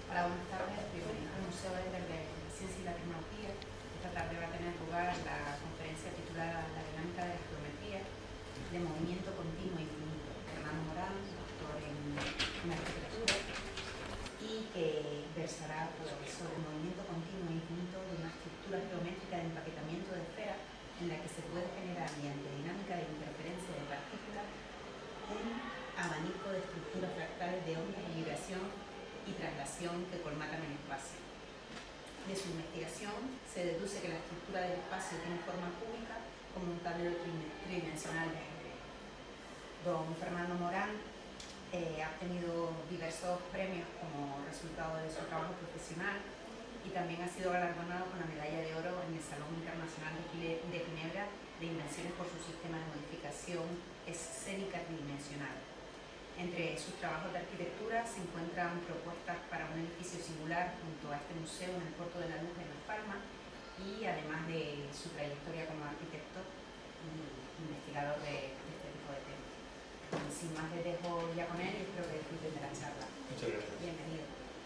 Hola, buenas tardes. Bienvenidos al Museo de la Ciencia y la Tecnología. Esta tarde va a tener lugar la conferencia titulada La dinámica de la geometría de movimiento continuo e infinito. Fernando Moran, doctor en arquitectura, y que versará sobre el movimiento continuo e infinito de una estructura geométrica de empaquetamiento de esferas en la que se puede generar mediante dinámica de interferencia de partículas un abanico de estructuras fractales de ondas de vibración y translación que colmatan el espacio. De su investigación se deduce que la estructura del espacio tiene forma cúbica como un tablero tridimensional de ajedrez. Don Fernando Moran ha obtenido diversos premios como resultado de su trabajo profesional y también ha sido galardonado con la medalla de oro en el Salón Internacional de Ginebra de Invenciones por su sistema de modificación escénica tridimensional. Entre sus trabajos de arquitectura se encuentran propuestas para un edificio singular junto a este museo en el Puerto de la Luz en Las Palmas, y además de su trayectoria como arquitecto y investigador de este tipo de temas. Sin más, les dejo ya con él y espero que disfruten de la charla. Muchas gracias. Bienvenido.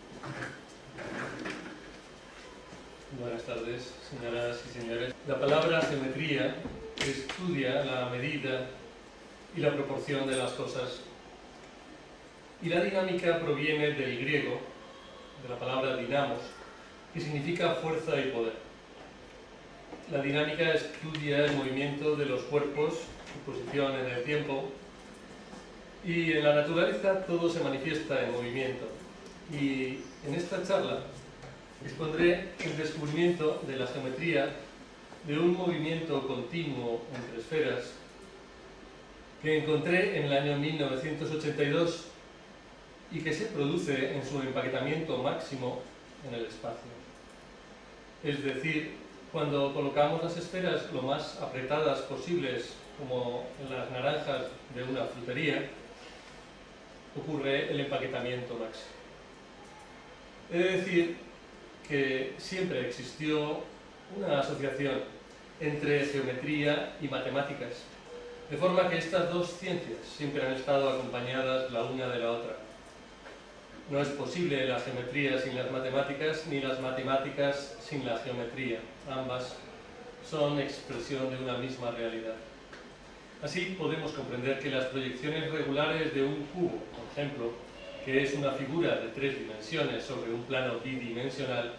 Buenas tardes, señoras y señores. La palabra geometría estudia la medida y la proporción de las cosas. Y la dinámica proviene del griego, de la palabra dinamos, que significa fuerza y poder. La dinámica estudia el movimiento de los cuerpos, su posición en el tiempo, y en la naturaleza todo se manifiesta en movimiento. Y en esta charla expondré el descubrimiento de la geometría de un movimiento continuo entre esferas que encontré en el año 1982 y que se produce en su empaquetamiento máximo en el espacio. Es decir, cuando colocamos las esferas lo más apretadas posibles, como en las naranjas de una frutería, ocurre el empaquetamiento máximo. He de decir que siempre existió una asociación entre geometría y matemáticas, de forma que estas dos ciencias siempre han estado acompañadas la una de la otra. No es posible la geometría sin las matemáticas, ni las matemáticas sin la geometría. Ambas son expresión de una misma realidad. Así podemos comprender que las proyecciones regulares de un cubo, por ejemplo, que es una figura de 3 dimensiones sobre un plano bidimensional,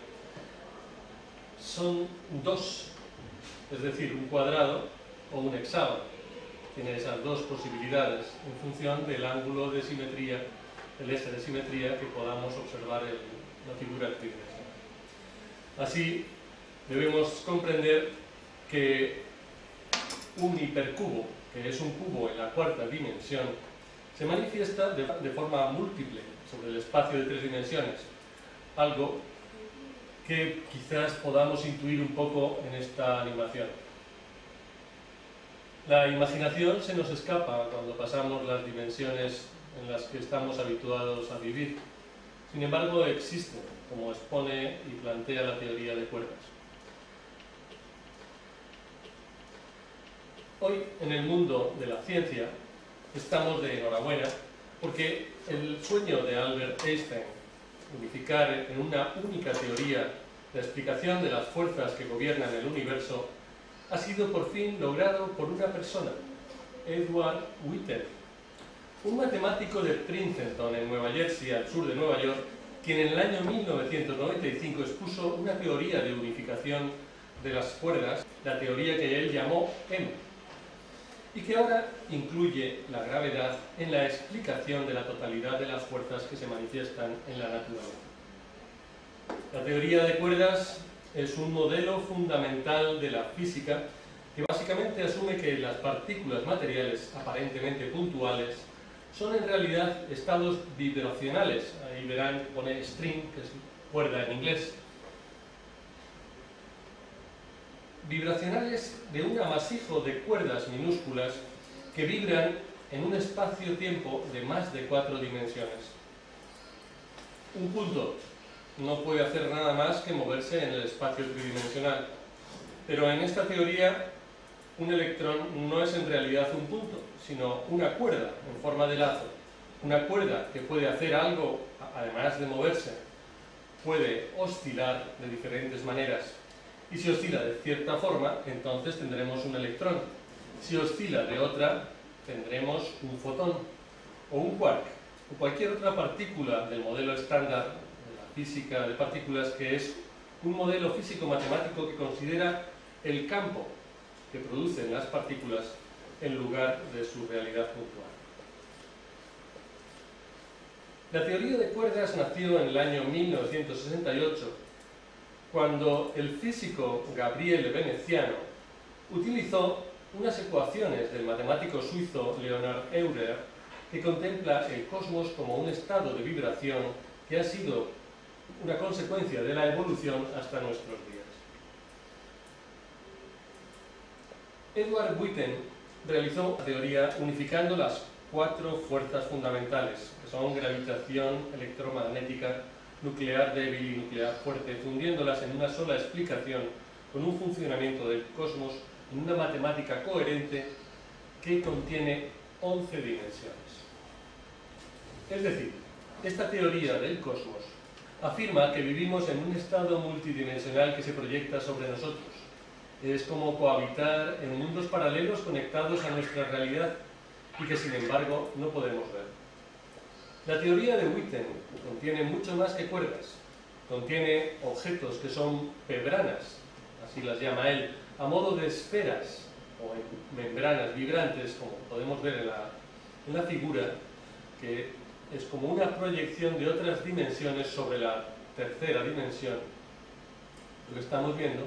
son dos, es decir, un cuadrado o un hexágono. Tiene esas dos posibilidades en función del ángulo de simetría, el eje de simetría que podamos observar en la figura tridimensional. Así, debemos comprender que un hipercubo, que es un cubo en la cuarta dimensión, se manifiesta de forma múltiple sobre el espacio de 3 dimensiones, algo que quizás podamos intuir un poco en esta animación. La imaginación se nos escapa cuando pasamos las dimensiones en las que estamos habituados a vivir. Sin embargo, existen, como expone y plantea la teoría de cuerdas. Hoy, en el mundo de la ciencia, estamos de enhorabuena porque el sueño de Albert Einstein, unificar en una única teoría la explicación de las fuerzas que gobiernan el universo, ha sido por fin logrado por una persona, Edward Whittle, un matemático de Princeton, en Nueva Jersey, al sur de Nueva York, quien en el año 1995 expuso una teoría de unificación de las cuerdas, la teoría que él llamó M, y que ahora incluye la gravedad en la explicación de la totalidad de las fuerzas que se manifiestan en la naturaleza. La teoría de cuerdas es un modelo fundamental de la física que básicamente asume que las partículas materiales aparentemente puntuales son en realidad estados vibracionales. Ahí verán, pone string, que es cuerda en inglés. Vibracionales de un amasijo de cuerdas minúsculas que vibran en un espacio-tiempo de más de 4 dimensiones. Un punto no puede hacer nada más que moverse en el espacio tridimensional, pero en esta teoría un electrón no es en realidad un punto, sino una cuerda en forma de lazo, una cuerda que puede hacer algo además de moverse puede oscilar de diferentes maneras. Y si oscila de cierta forma, entonces tendremos un electrón. Si oscila de otra, tendremos un fotón o un quark o cualquier otra partícula del modelo estándar de la física de partículas, que es un modelo físico-matemático que considera el campo que producen las partículas en lugar de su realidad puntual. La teoría de cuerdas nació en el año 1968, cuando el físico Gabriele Veneziano utilizó unas ecuaciones del matemático suizo Leonhard Euler, que contempla el cosmos como un estado de vibración que ha sido una consecuencia de la evolución hasta nuestros días. Edward Witten realizó la teoría unificando las 4 fuerzas fundamentales, que son gravitación, electromagnética, nuclear débil y nuclear fuerte, fundiéndolas en una sola explicación con un funcionamiento del cosmos en una matemática coherente que contiene 11 dimensiones. Es decir, esta teoría del cosmos afirma que vivimos en un estado multidimensional que se proyecta sobre nosotros. Es como cohabitar en mundos paralelos conectados a nuestra realidad y que sin embargo no podemos ver. La teoría de Witten contiene mucho más que cuerdas. Contiene objetos que son membranas, así las llama él, a modo de esferas o membranas vibrantes, como podemos ver en la figura, que es como una proyección de otras dimensiones sobre la tercera dimensión, lo que estamos viendo,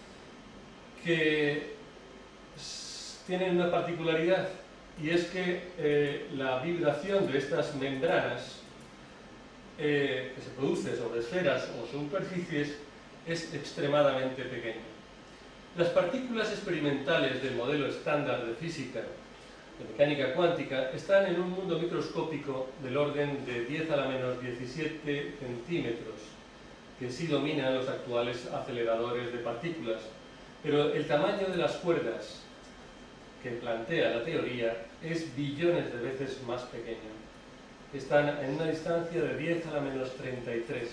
que tienen una particularidad, y es que la vibración de estas membranas que se produce sobre esferas o superficies es extremadamente pequeña. Las partículas experimentales del modelo estándar de física, de mecánica cuántica, están en un mundo microscópico del orden de 10 a la menos 17 centímetros, que sí dominan los actuales aceleradores de partículas, pero el tamaño de las cuerdas que plantea la teoría es billones de veces más pequeño. Están en una distancia de 10 a la menos 33.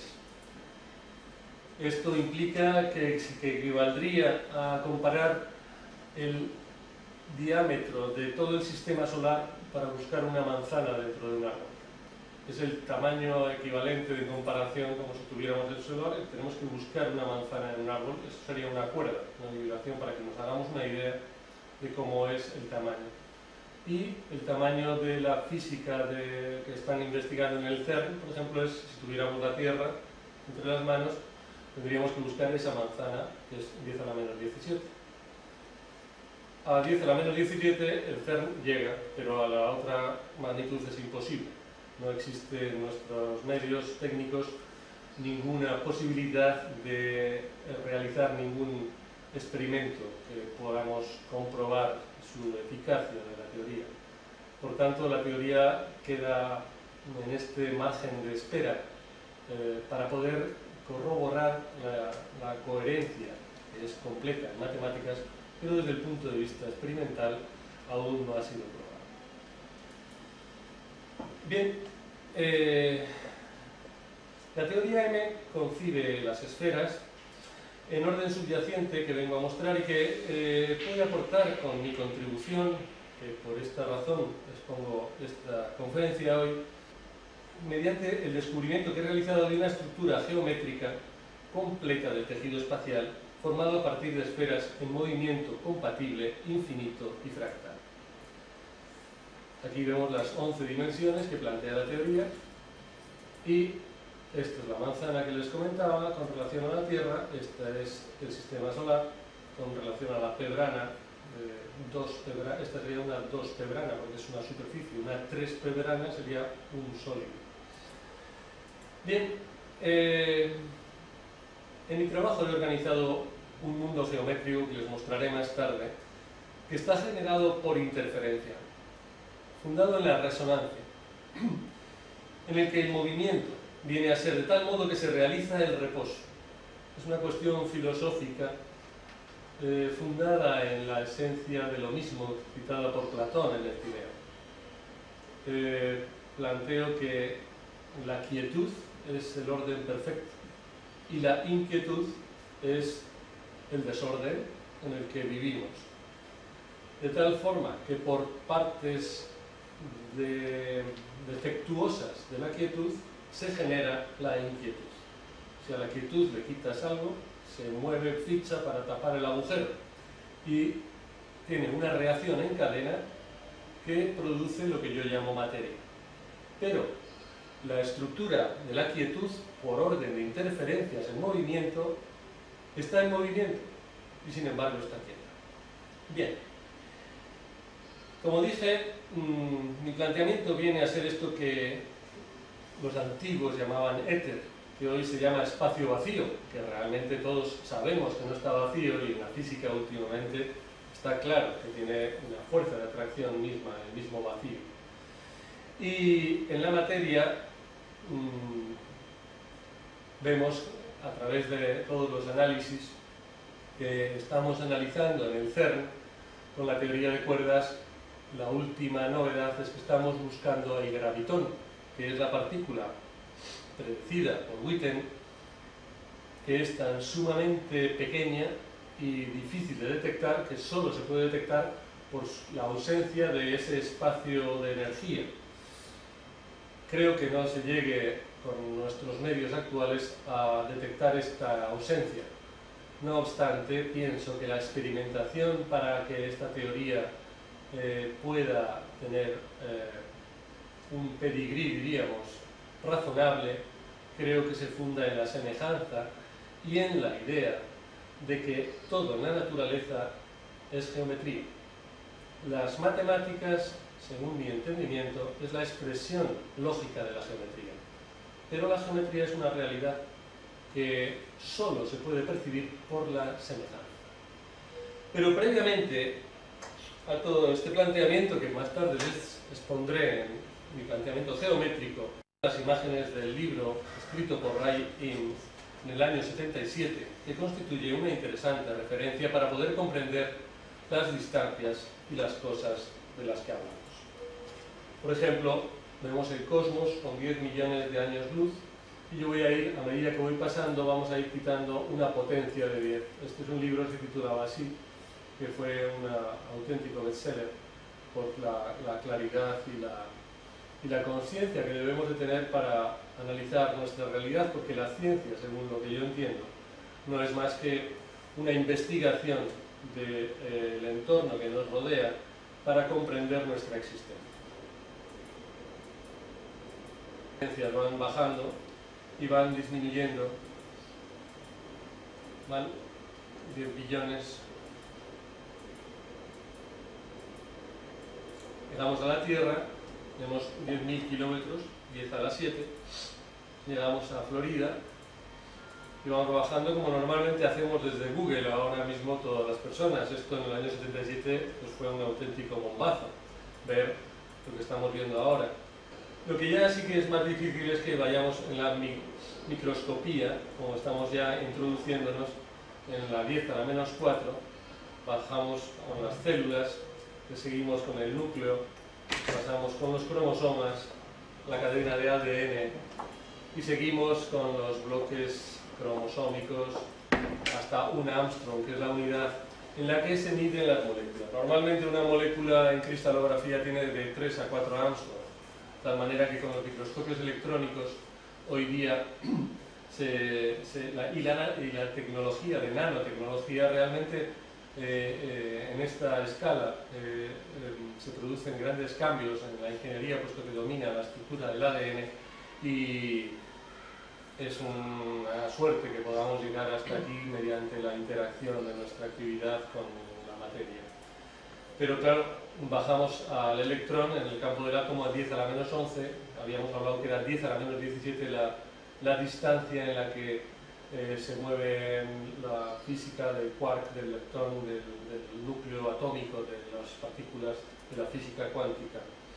Esto implica que equivaldría a comparar el diámetro de todo el sistema solar para buscar una manzana dentro de un árbol. Es el tamaño equivalente de comparación, como si tuviéramos el solar, tenemos que buscar una manzana en un árbol. Eso sería una cuerda, una vibración, para que nos hagamos una idea de cómo es el tamaño. Y el tamaño de la física que están investigando en el CERN, por ejemplo, es si tuviéramos la Tierra entre las manos, tendríamos que buscar esa manzana, que es 10 a la menos 17. A 10 a la menos 17 el CERN llega, pero a la otra magnitud es imposible. No existe en nuestros medios técnicos ninguna posibilidad de realizar ningún experimento que podamos comprobar su eficacia de la teoría. Por tanto, la teoría queda en este margen de espera para poder corroborar la coherencia, que es completa en matemáticas, pero desde el punto de vista experimental aún no ha sido probado. Bien, la teoría M concibe las esferas en orden subyacente, que vengo a mostrar y que puede aportar con mi contribución, que por esta razón expongo esta conferencia hoy, mediante el descubrimiento que he realizado de una estructura geométrica completa del tejido espacial, formado a partir de esferas en movimiento compatible, infinito y fractal. Aquí vemos las 11 dimensiones que plantea la teoría, y esta es la manzana que les comentaba con relación a la Tierra. Este es el sistema solar con relación a la pebrana. Esta sería una 2 pebrana porque es una superficie, una 3 pebrana sería un sólido. Bien, en mi trabajo he organizado un mundo geométrico que les mostraré más tarde, que está generado por interferencia, fundado en la resonancia, en el que el movimiento viene a ser de tal modo que se realiza el reposo. Es una cuestión filosófica fundada en la esencia de lo mismo citada por Platón en el Tineo. Planteo que la quietud es el orden perfecto, y la inquietud es el desorden en el que vivimos. De tal forma que por partes defectuosas de la quietud se genera la inquietud. Si a la quietud le quitas algo, se mueve ficha para tapar el agujero y tiene una reacción en cadena que produce lo que yo llamo materia. Pero la estructura de la quietud, por orden de interferencias en movimiento, está en movimiento y sin embargo está quieta. Bien, como dije, mi planteamiento viene a ser esto que los antiguos llamaban éter, que hoy se llama espacio vacío, que realmente todos sabemos que no está vacío y en la física últimamente está claro que tiene una fuerza de atracción misma, el mismo vacío. Y en la materia vemos a través de todos los análisis que estamos analizando en el CERN con la teoría de cuerdas. La última novedad es que estamos buscando el gravitón, que es la partícula predecida por Witten, que es tan sumamente pequeña y difícil de detectar que solo se puede detectar por la ausencia de ese espacio de energía. Creo que no se llegue con nuestros medios actuales a detectar esta ausencia. No obstante, pienso que la experimentación para que esta teoría pueda tener un pedigrí, diríamos, razonable, creo que se funda en la semejanza y en la idea de que todo en la naturaleza es geometría. Las matemáticas, según mi entendimiento, es la expresión lógica de la geometría. Pero la geometría es una realidad que solo se puede percibir por la semejanza. Pero previamente a todo este planteamiento, que más tarde les expondré en mi planteamiento geométrico, las imágenes del libro escrito por Ray Eames en el año 77, que constituye una interesante referencia para poder comprender las distancias y las cosas de las que hablamos. Por ejemplo, vemos el cosmos con 10 millones de años luz y yo voy a ir, a medida que voy pasando, vamos a ir quitando una potencia de 10. Este es un libro que se titulaba así, que fue un auténtico bestseller por la claridad y la conciencia que debemos de tener para analizar nuestra realidad, porque la ciencia, según lo que yo entiendo, no es más que una investigación del entorno que nos rodea para comprender nuestra existencia. Las potencias van bajando y van disminuyendo, van 10 billones. Llegamos a la Tierra, tenemos 10.000 kilómetros, 10 a la 7, llegamos a Florida y vamos bajando como normalmente hacemos desde Google ahora mismo todas las personas. Esto en el año 77 pues fue un auténtico bombazo, ver lo que estamos viendo ahora. Lo que ya sí que es más difícil es que vayamos en la microscopía, como estamos ya introduciéndonos en la 10 a la menos 4, bajamos con las células, que seguimos con el núcleo, pasamos con los cromosomas, la cadena de ADN y seguimos con los bloques cromosómicos hasta un Armstrong, que es la unidad en la que se miden las moléculas. Normalmente una molécula en cristalografía tiene de 3 a 4 Armstrong, de tal manera que con los microscopios electrónicos hoy día la tecnología de nanotecnología realmente en esta escala se producen grandes cambios en la ingeniería, puesto que domina la estructura del ADN, y es una suerte que podamos llegar hasta aquí mediante la interacción de nuestra actividad con la materia. Pero claro, bajamos al electrón en el campo del átomo a 10 a la menos 11, habíamos hablado que era 10 a la menos 17 la distancia en la que se mueve la física del quark, del electrón, del núcleo atómico, de las partículas, de la física cuántica.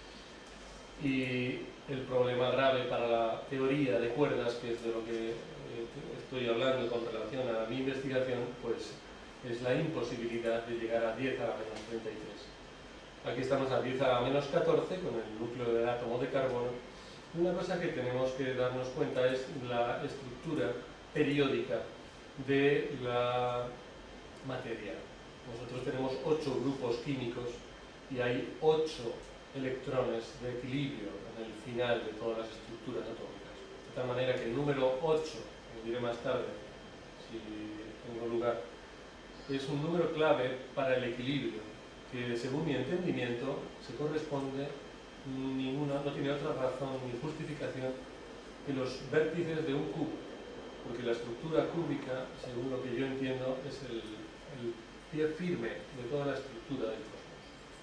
Y el problema grave para la teoría de cuerdas, que es de lo que estoy hablando con relación a mi investigación, pues es la imposibilidad de llegar a 10 a la menos 33. Aquí estamos a 10 a la menos 14 con el núcleo del átomo de carbono. Una cosa que tenemos que darnos cuenta es la estructura periódica de la materia. Nosotros tenemos 8 grupos químicos y hay 8 electrones de equilibrio en el final de todas las estructuras atómicas. De tal manera que el número 8, lo diré más tarde, si tengo lugar, es un número clave para el equilibrio, que según mi entendimiento se corresponde, no tiene otra razón ni justificación que los vértices de un cubo, porque la estructura cúbica, según lo que yo entiendo, es el pie firme de toda la estructura del cosmos.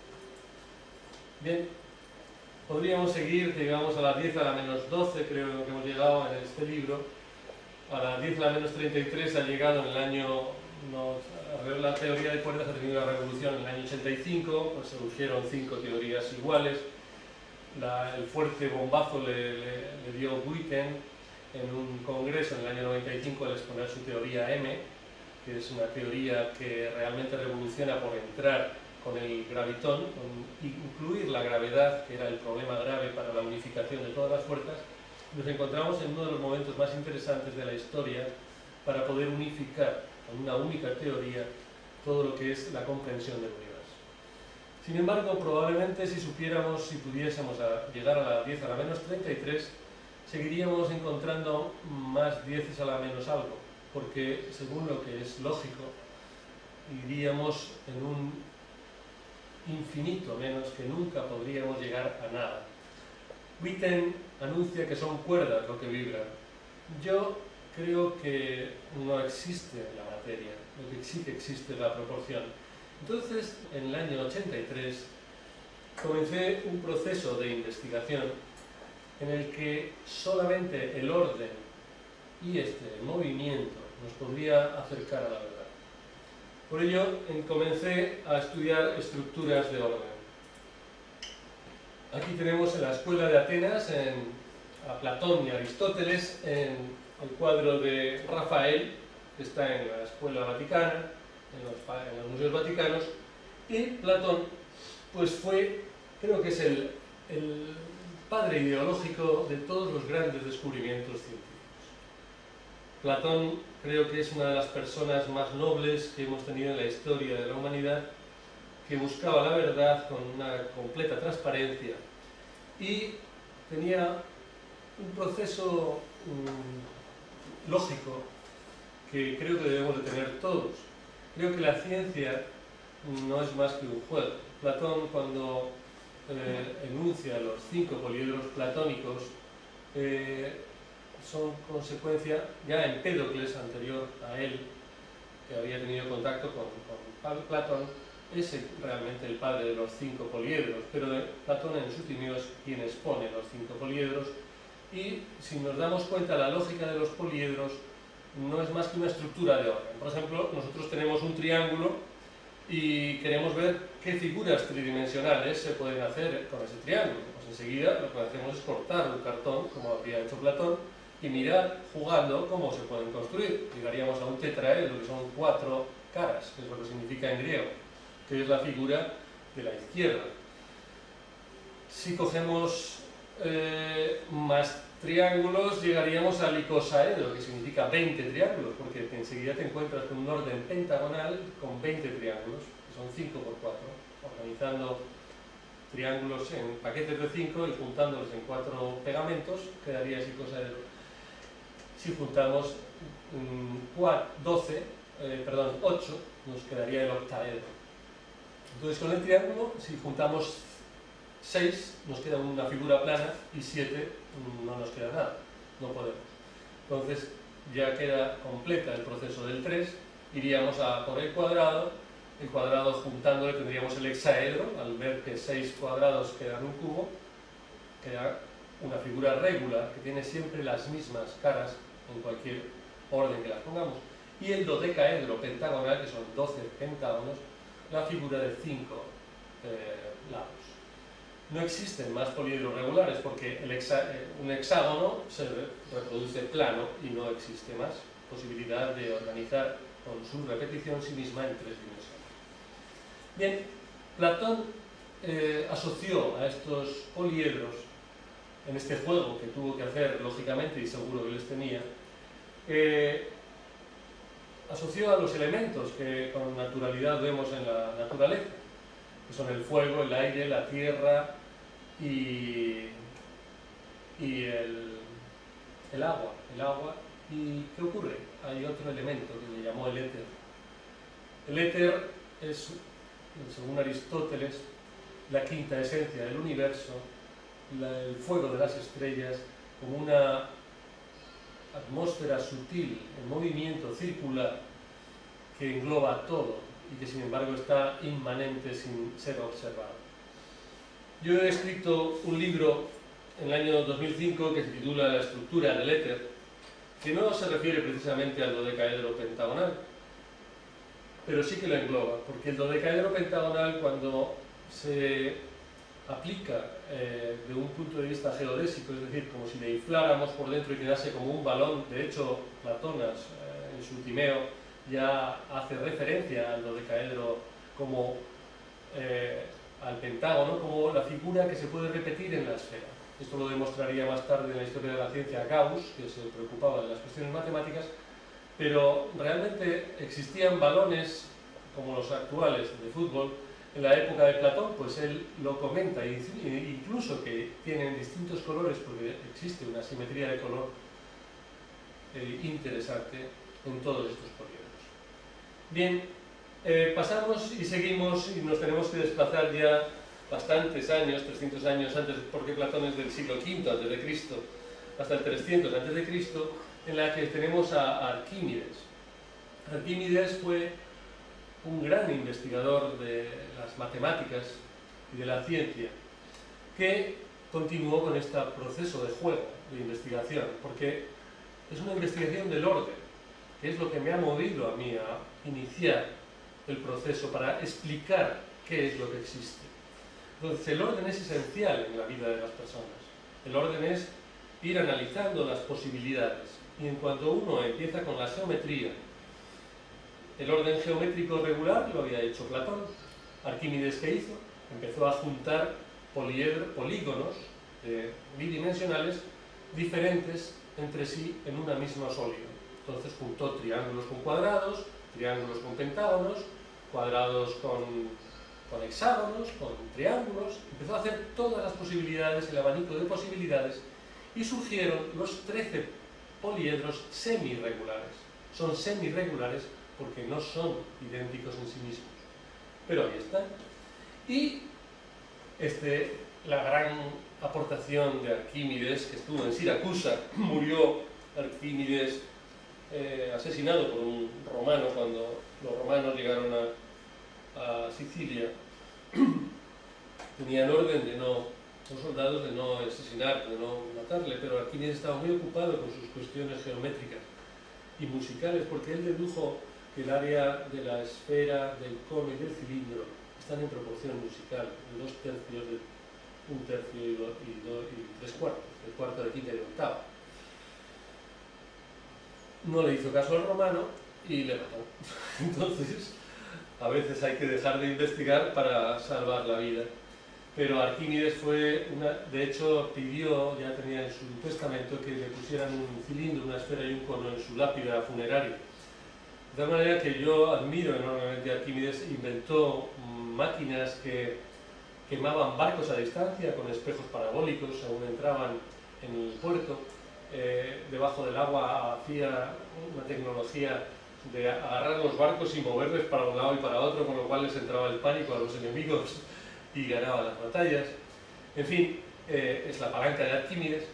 Bien, podríamos seguir, llegamos a las 10 a la menos 12, creo que hemos llegado en este libro. A las 10 a la menos 33 ha llegado en el año, la teoría de cuerdas ha tenido una revolución en el año 85, pues se surgieron 5 teorías iguales. El fuerte bombazo le dio Witten en un congreso en el año 95 al exponer su teoría M, que es una teoría que realmente revoluciona por entrar con el gravitón, con incluir la gravedad, que era el problema grave para la unificación de todas las fuerzas. Nos encontramos en uno de los momentos más interesantes de la historia para poder unificar con una única teoría todo lo que es la comprensión del universo. Sin embargo, probablemente si pudiésemos llegar a la 10 a la menos 33, seguiríamos encontrando más 10 a la menos algo, porque según lo que es lógico, iríamos en un infinito menos que nunca podríamos llegar a nada. Witten anuncia que son cuerdas lo que vibran. Yo creo que no existe la materia, lo que sí que existe es la proporción. Entonces, en el año 83, comencé un proceso de investigación en el que solamente el orden y el movimiento nos podría acercar a la verdad. Por ello, comencé a estudiar estructuras de orden. Aquí tenemos en la escuela de Atenas a Platón y Aristóteles, en el cuadro de Rafael, que está en la escuela vaticana, en los museos vaticanos, y Platón pues creo que es el padre ideológico de todos los grandes descubrimientos científicos. Platón creo que es una de las personas más nobles que hemos tenido en la historia de la humanidad, que buscaba la verdad con una completa transparencia y tenía un proceso lógico que creo que debemos de tener todos. Creo que la ciencia no es más que un juego. Platón, cuando enuncia los 5 poliedros platónicos, son consecuencia, ya Empédocles, anterior a él, que había tenido contacto con Platón, es realmente el padre de los 5 poliedros, pero Platón en su Timeo es quien expone los 5 poliedros, y si nos damos cuenta, la lógica de los poliedros no es más que una estructura de orden. Por ejemplo, nosotros tenemos un triángulo y queremos ver qué figuras tridimensionales se pueden hacer con ese triángulo. Pues enseguida lo que hacemos es cortar un cartón, como habría hecho Platón, y mirar, jugando, cómo se pueden construir. Llegaríamos a un tetraedro, que son 4 caras, que es lo que significa en griego, que es la figura de la izquierda. Si cogemos más triángulos, llegaríamos al icosaedro, que significa 20 triángulos, porque enseguida te encuentras con un orden pentagonal con 20 triángulos, que son 5 por 4, organizando triángulos en paquetes de 5 y juntándolos en 4 pegamentos, quedaría ese icosaedro. Si juntamos 8, nos quedaría el octaedro. Entonces, con el triángulo, si juntamos 6, nos queda una figura plana, y 7 no nos queda nada, no podemos. Entonces, ya queda completa el proceso del 3, iríamos a por el cuadrado juntándole tendríamos el hexaedro. Al ver que 6 cuadrados quedan un cubo, queda una figura regular que tiene siempre las mismas caras en cualquier orden que las pongamos, y el dodecaedro pentagonal, que son 12 pentágonos, la figura de 5 lados. No existen más poliedros regulares porque un hexágono se reproduce plano y no existe más posibilidad de organizar con su repetición sí misma en 3 dimensiones. Bien, Platón asoció a estos poliedros en este juego que tuvo que hacer, lógicamente, y seguro que les tenía, asoció a los elementos que con naturalidad vemos en la naturaleza, que son el fuego, el aire, la tierra y el agua. ¿Y qué ocurre? Hay otro elemento que le llamó el éter. El éter es, según Aristóteles, la quinta esencia del universo, el fuego de las estrellas, como una atmósfera sutil, en movimiento circular, que engloba todo y que sin embargo está inmanente sin ser observado. Yo he escrito un libro en el año 2005 que se titula La estructura del éter, que no se refiere precisamente al dodecaedro pentagonal, pero sí que lo engloba, porque el dodecaedro pentagonal, cuando se aplica de un punto de vista geodésico, es decir, como si le infláramos por dentro y quedase como un balón, de hecho Platonas en su Timeo ya hace referencia al dodecaedro como al pentágono, como la figura que se puede repetir en la esfera. Esto lo demostraría más tarde en la historia de la ciencia Gauss, que se preocupaba de las cuestiones matemáticas, pero realmente existían balones como los actuales de fútbol. En la época de Platón, pues él lo comenta, incluso que tienen distintos colores porque existe una simetría de color interesante en todos estos polígonos. Bien, pasamos y seguimos y nos tenemos que desplazar ya bastantes años, 300 años antes, porque Platón es del siglo V a.C., hasta el 300 a.C., en la que tenemos a Arquímedes. Arquímedes fue un gran investigador de las matemáticas y de la ciencia, que continuó con este proceso de juego, de investigación, porque es una investigación del orden, que es lo que me ha movido a mí a iniciar el proceso para explicar qué es lo que existe. Entonces, el orden es esencial en la vida de las personas. El orden es ir analizando las posibilidades, y en cuanto uno empieza con la geometría, el orden geométrico regular lo había hecho Platón. Arquímedes, ¿qué hizo? Empezó a juntar polígonos bidimensionales diferentes entre sí en una misma sólido. Entonces juntó triángulos con cuadrados, triángulos con pentágonos, cuadrados con hexágonos, con triángulos. Empezó a hacer todas las posibilidades, el abanico de posibilidades, y surgieron los 13 poliedros semirregulares. Son semirregulares porque no son idénticos en sí mismos, pero ahí están. Y la gran aportación de Arquímedes, que estuvo en Siracusa, murió Arquímedes asesinado por un romano cuando los romanos llegaron a Sicilia. Tenían orden de los soldados de no asesinar, de no matarle, pero Arquímedes estaba muy ocupado con sus cuestiones geométricas y musicales, porque él dedujo que el área de la esfera, del cono y del cilindro están en proporción musical, de 2 tercios, de 1 tercio y 3 cuartos, el cuarto de quinta y de octava. No le hizo caso al romano y le mató. Entonces, a veces hay que dejar de investigar para salvar la vida. Pero Arquímedes de hecho pidió, ya tenía en su testamento, que le pusieran un cilindro, una esfera y un cono en su lápida funeraria. De tal manera que yo admiro enormemente a Arquímedes. Inventó máquinas que quemaban barcos a distancia con espejos parabólicos según entraban en el puerto. Debajo del agua hacía una tecnología de agarrar los barcos y moverles para un lado y para otro, con lo cual les entraba el pánico a los enemigos y ganaba las batallas. En fin, es la palanca de Arquímedes.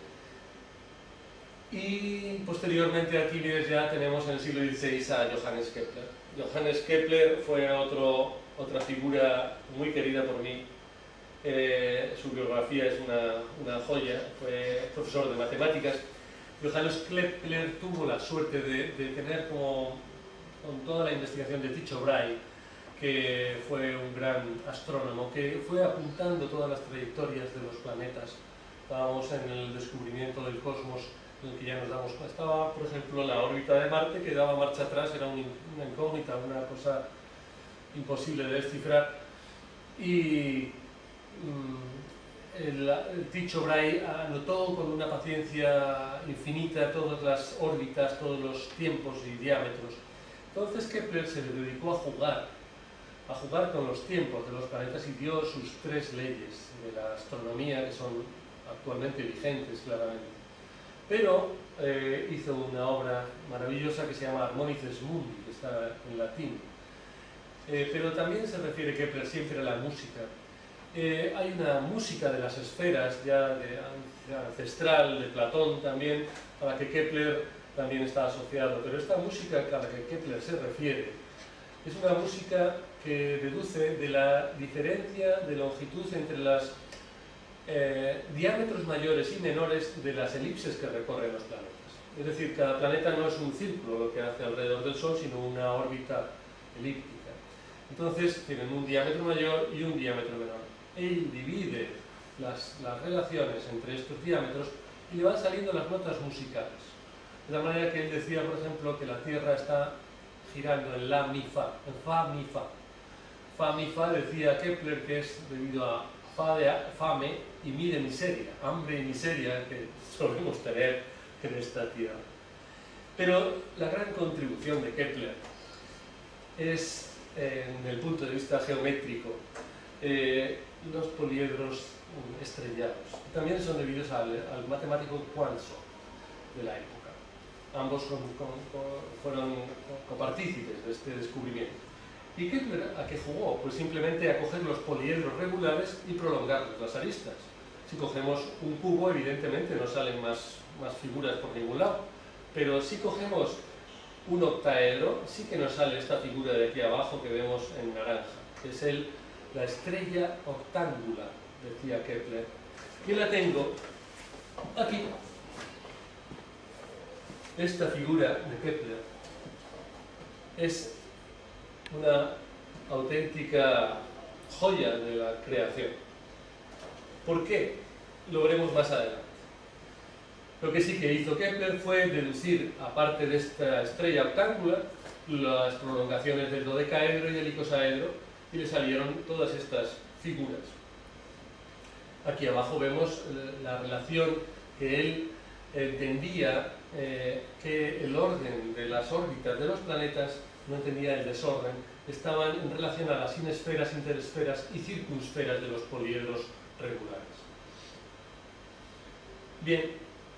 Y posteriormente a Arquímedes ya tenemos en el siglo XVI a Johannes Kepler. Johannes Kepler fue otra figura muy querida por mí. Su biografía es una joya. Fue profesor de matemáticas. Johannes Kepler tuvo la suerte de tener con toda la investigación de Tycho Brahe, que fue un gran astrónomo, que fue apuntando todas las trayectorias de los planetas. Estábamos en el descubrimiento del cosmos, en el que ya nos damos cuenta. Estaba, por ejemplo, la órbita de Marte, que daba marcha atrás, era una incógnita, una cosa imposible de descifrar. Y el Tycho Brahe anotó con una paciencia infinita todas las órbitas, todos los tiempos y diámetros. Entonces Kepler se le dedicó a jugar con los tiempos de los planetas y dio sus 3 leyes de la astronomía que son actualmente vigentes claramente. Pero hizo una obra maravillosa que se llama Harmonices Mundi, que está en latín. Pero también se refiere Kepler siempre a la música. Hay una música de las esferas ya de ancestral, de Platón también, a la que Kepler también está asociado, pero esta música a la que Kepler se refiere es una música que deduce de la diferencia de longitud entre los diámetros mayores y menores de las elipses que recorren los planetas. Es decir, cada planeta no es un círculo lo que hace alrededor del Sol, sino una órbita elíptica. Entonces tienen un diámetro mayor y un diámetro menor. Él divide las relaciones entre estos diámetros y le van saliendo las notas musicales. De la manera que él decía, por ejemplo, que la Tierra está girando en la, mi, fa, en fa, mi, fa. Fa, mi, fa decía Kepler que es debido a fa de fame y mi de miseria, hambre y miseria que solemos tener en esta Tierra. Pero la gran contribución de Kepler es, en el punto de vista geométrico, los poliedros estrellados. También son debidos al matemático Quanso de la época. Ambos fueron copartícipes de este descubrimiento. ¿Y Kepler a qué jugó? Pues simplemente a coger los poliedros regulares y prolongarles las aristas. Si cogemos un cubo, evidentemente no salen más figuras por ningún lado, pero si cogemos un octaedro, sí que nos sale esta figura de aquí abajo que vemos en naranja, que es la estrella octángula, decía Kepler. Y la tengo aquí. Esta figura de Kepler es una auténtica joya de la creación. ¿Por qué? Lo veremos más adelante. Lo que sí que hizo Kepler fue deducir, aparte de esta estrella octángula, las prolongaciones del dodecaedro y del icosaedro, y le salieron todas estas figuras. Aquí abajo vemos la relación que él entendía que el orden de las órbitas de los planetas no entendía el desorden, estaban en relación a las inesferas, interesferas y circunsferas de los poliedros regulares. Bien,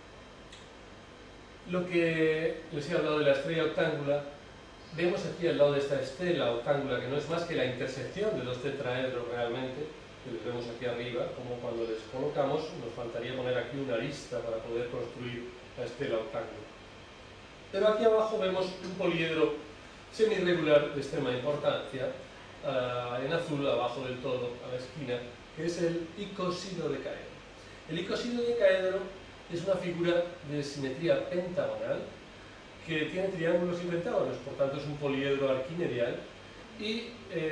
lo que les he hablado de la estrella octángula, vemos aquí al lado de esta estrella octángula, que no es más que la intersección de dos tetraedros realmente, que les vemos aquí arriba, como cuando les colocamos, nos faltaría poner aquí una arista para poder construir la estrella octángula. Pero aquí abajo vemos un poliedro semirregular de extrema importancia, en azul, abajo del todo, a la esquina, que es el icosidodecaedro. El icosidodecaedro es una figura de simetría pentagonal que tiene triángulos y pentágonos, por tanto es un poliedro arquimedial y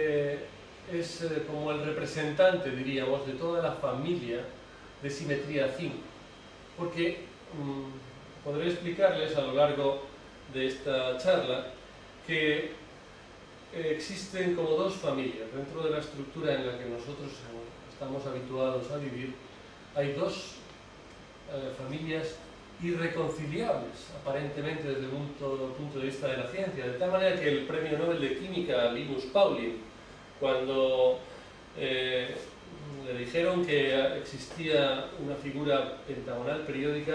es como el representante, diríamos, de toda la familia de simetría 5, porque podré explicarles a lo largo de esta charla que existen como dos familias. Dentro de la estructura en la que nosotros estamos habituados a vivir, hay dos familias irreconciliables, aparentemente desde el punto de vista de la ciencia, de tal manera que el premio Nobel de Química, Linus Pauling, cuando le dijeron que existía una figura pentagonal periódica,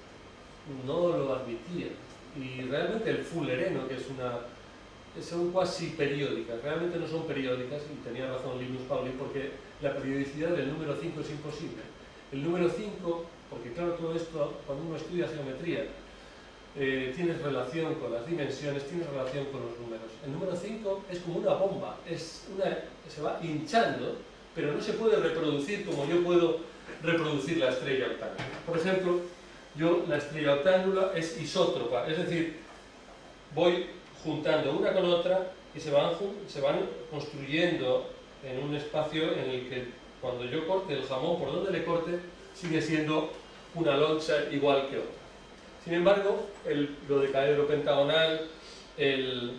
no lo admitía. Y realmente el fullereno, que son cuasi periódicas, realmente no son periódicas, y tenía razón Linus Pauling, porque la periodicidad del número 5 es imposible. El número 5, porque claro, todo esto, cuando uno estudia geometría, tienes relación con las dimensiones, tienes relación con los números. El número 5 es como una bomba, se va hinchando, pero no se puede reproducir como yo puedo reproducir la estrella octángula. Por ejemplo, la estrella octángula es isótropa, es decir, voy juntando una con otra y se van construyendo en un espacio en el que cuando yo corte el jamón, por donde le corte, sigue siendo una loncha igual que otra. Sin embargo, el dodecaedro pentagonal, el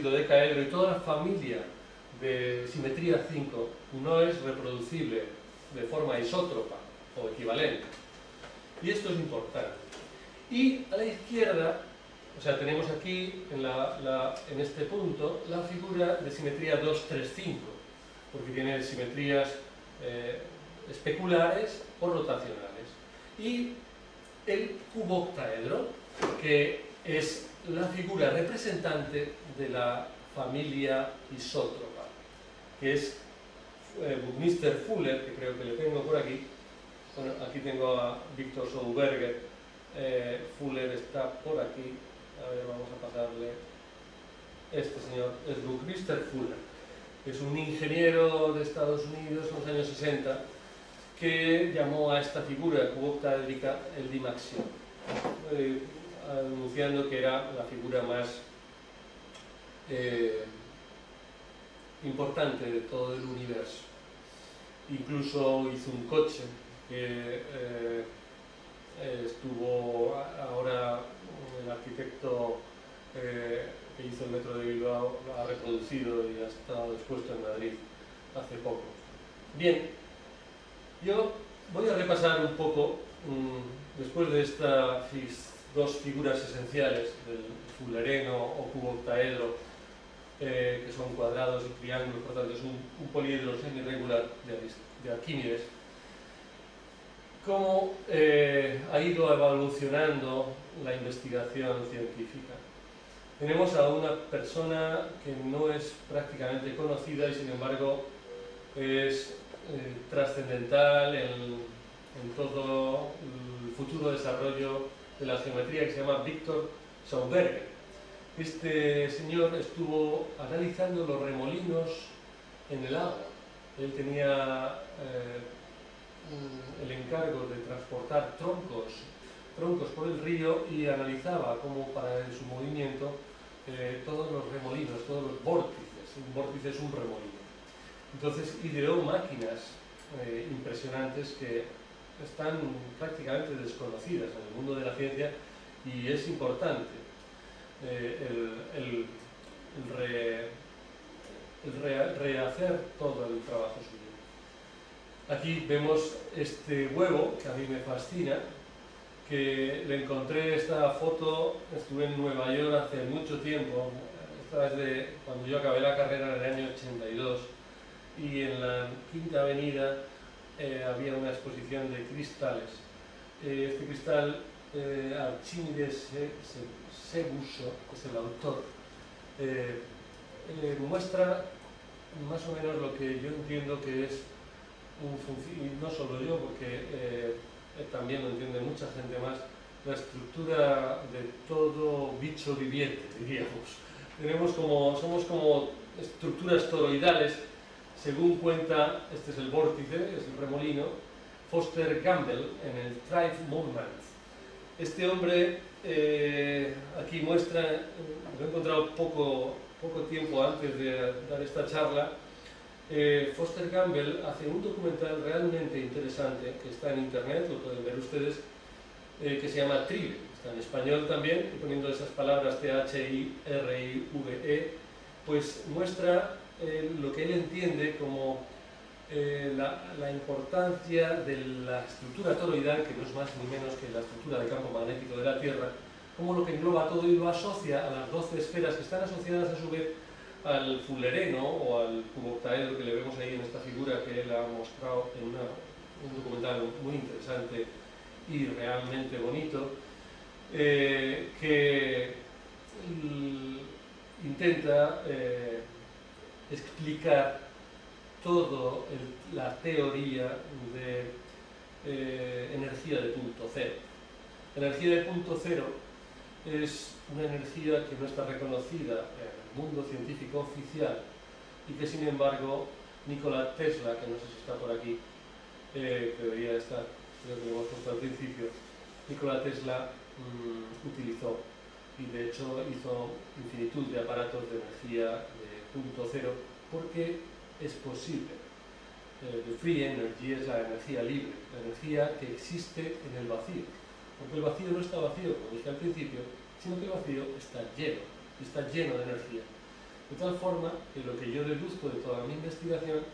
icosidodecaedro y toda la familia de simetría 5 no es reproducible de forma isótropa o equivalente. Y esto es importante. Y a la izquierda, o sea, tenemos aquí en este punto la figura de simetría 2, 3, 5, porque tiene simetrías especulares o rotacionales. Y el cuboctaedro, que es la figura representante de la familia isótropa, que es Buckminster Fuller, que creo que le tengo por aquí. Bueno, aquí tengo a Victor Schauberger. Fuller está por aquí. A ver, vamos a pasarle. Este señor es Buckminster Fuller, que es un ingeniero de Estados Unidos en los años 60, que llamó a esta figura cuboctaédrica el dimaxion, anunciando que era la figura más importante de todo el universo. Incluso hizo un coche que estuvo ahora el arquitecto que hizo el metro de Bilbao, lo ha reproducido y ha estado expuesto en Madrid hace poco. Bien, yo voy a repasar un poco, después de estas dos figuras esenciales del fullereno o cuboctaedro, que son cuadrados y triángulos, por tanto es un poliedro semirregular de Arquímedes, cómo ha ido evolucionando la investigación científica. Tenemos a una persona que no es prácticamente conocida y sin embargo es trascendental en todo el futuro desarrollo de la geometría, que se llama Victor Schauberger. Este señor estuvo analizando los remolinos en el agua. Él tenía el encargo de transportar troncos por el río y analizaba cómo para su movimiento todos los remolinos, todos los vórtices. Un vórtice es un remolino. Entonces ideó máquinas impresionantes que están prácticamente desconocidas en el mundo de la ciencia, y es importante rehacer todo el trabajo suyo. Aquí vemos este huevo que a mí me fascina, que le encontré esta foto, estuve en Nueva York hace mucho tiempo, esta es de cuando yo acabé la carrera en el año 82, y en la Quinta Avenida había una exposición de cristales. Este cristal, Archimedes Seguso, que es el autor, muestra más o menos lo que yo entiendo que es y no solo yo, porque también lo entiende mucha gente más, la estructura de todo bicho viviente, diríamos. Somos como estructuras toroidales, según cuenta, este es el vórtice, es el remolino, Foster Gamble en el Thrive Movement. Este hombre aquí muestra, lo he encontrado poco tiempo antes de dar esta charla. Foster Gamble hace un documental realmente interesante que está en internet, lo pueden ver ustedes, que se llama Trive, está en español también, y poniendo esas palabras T-H-I-R-I-V-E, pues muestra lo que él entiende como la importancia de la estructura toroidal, que no es más ni menos que la estructura del campo magnético de la Tierra, como lo que engloba todo y lo asocia a las 12 esferas que están asociadas a su vez al fullereno o al cuboctaedro que le vemos ahí en esta figura que él ha mostrado en un documental muy interesante y realmente bonito, que intenta explicar toda la teoría de energía de punto cero. Energía de punto cero es una energía que no está reconocida en el mundo científico oficial y que sin embargo Nikola Tesla, que no sé si está por aquí, que debería estar, creo que lo hemos puesto al principio, Nikola Tesla utilizó y de hecho hizo infinitud de aparatos de energía de punto cero porque es posible. The free energy es la energía libre, la energía que existe en el vacío. Porque el vacío no está vacío, como dije al principio, sino que el vacío está lleno de energía. De tal forma que lo que yo deduzco de toda mi investigación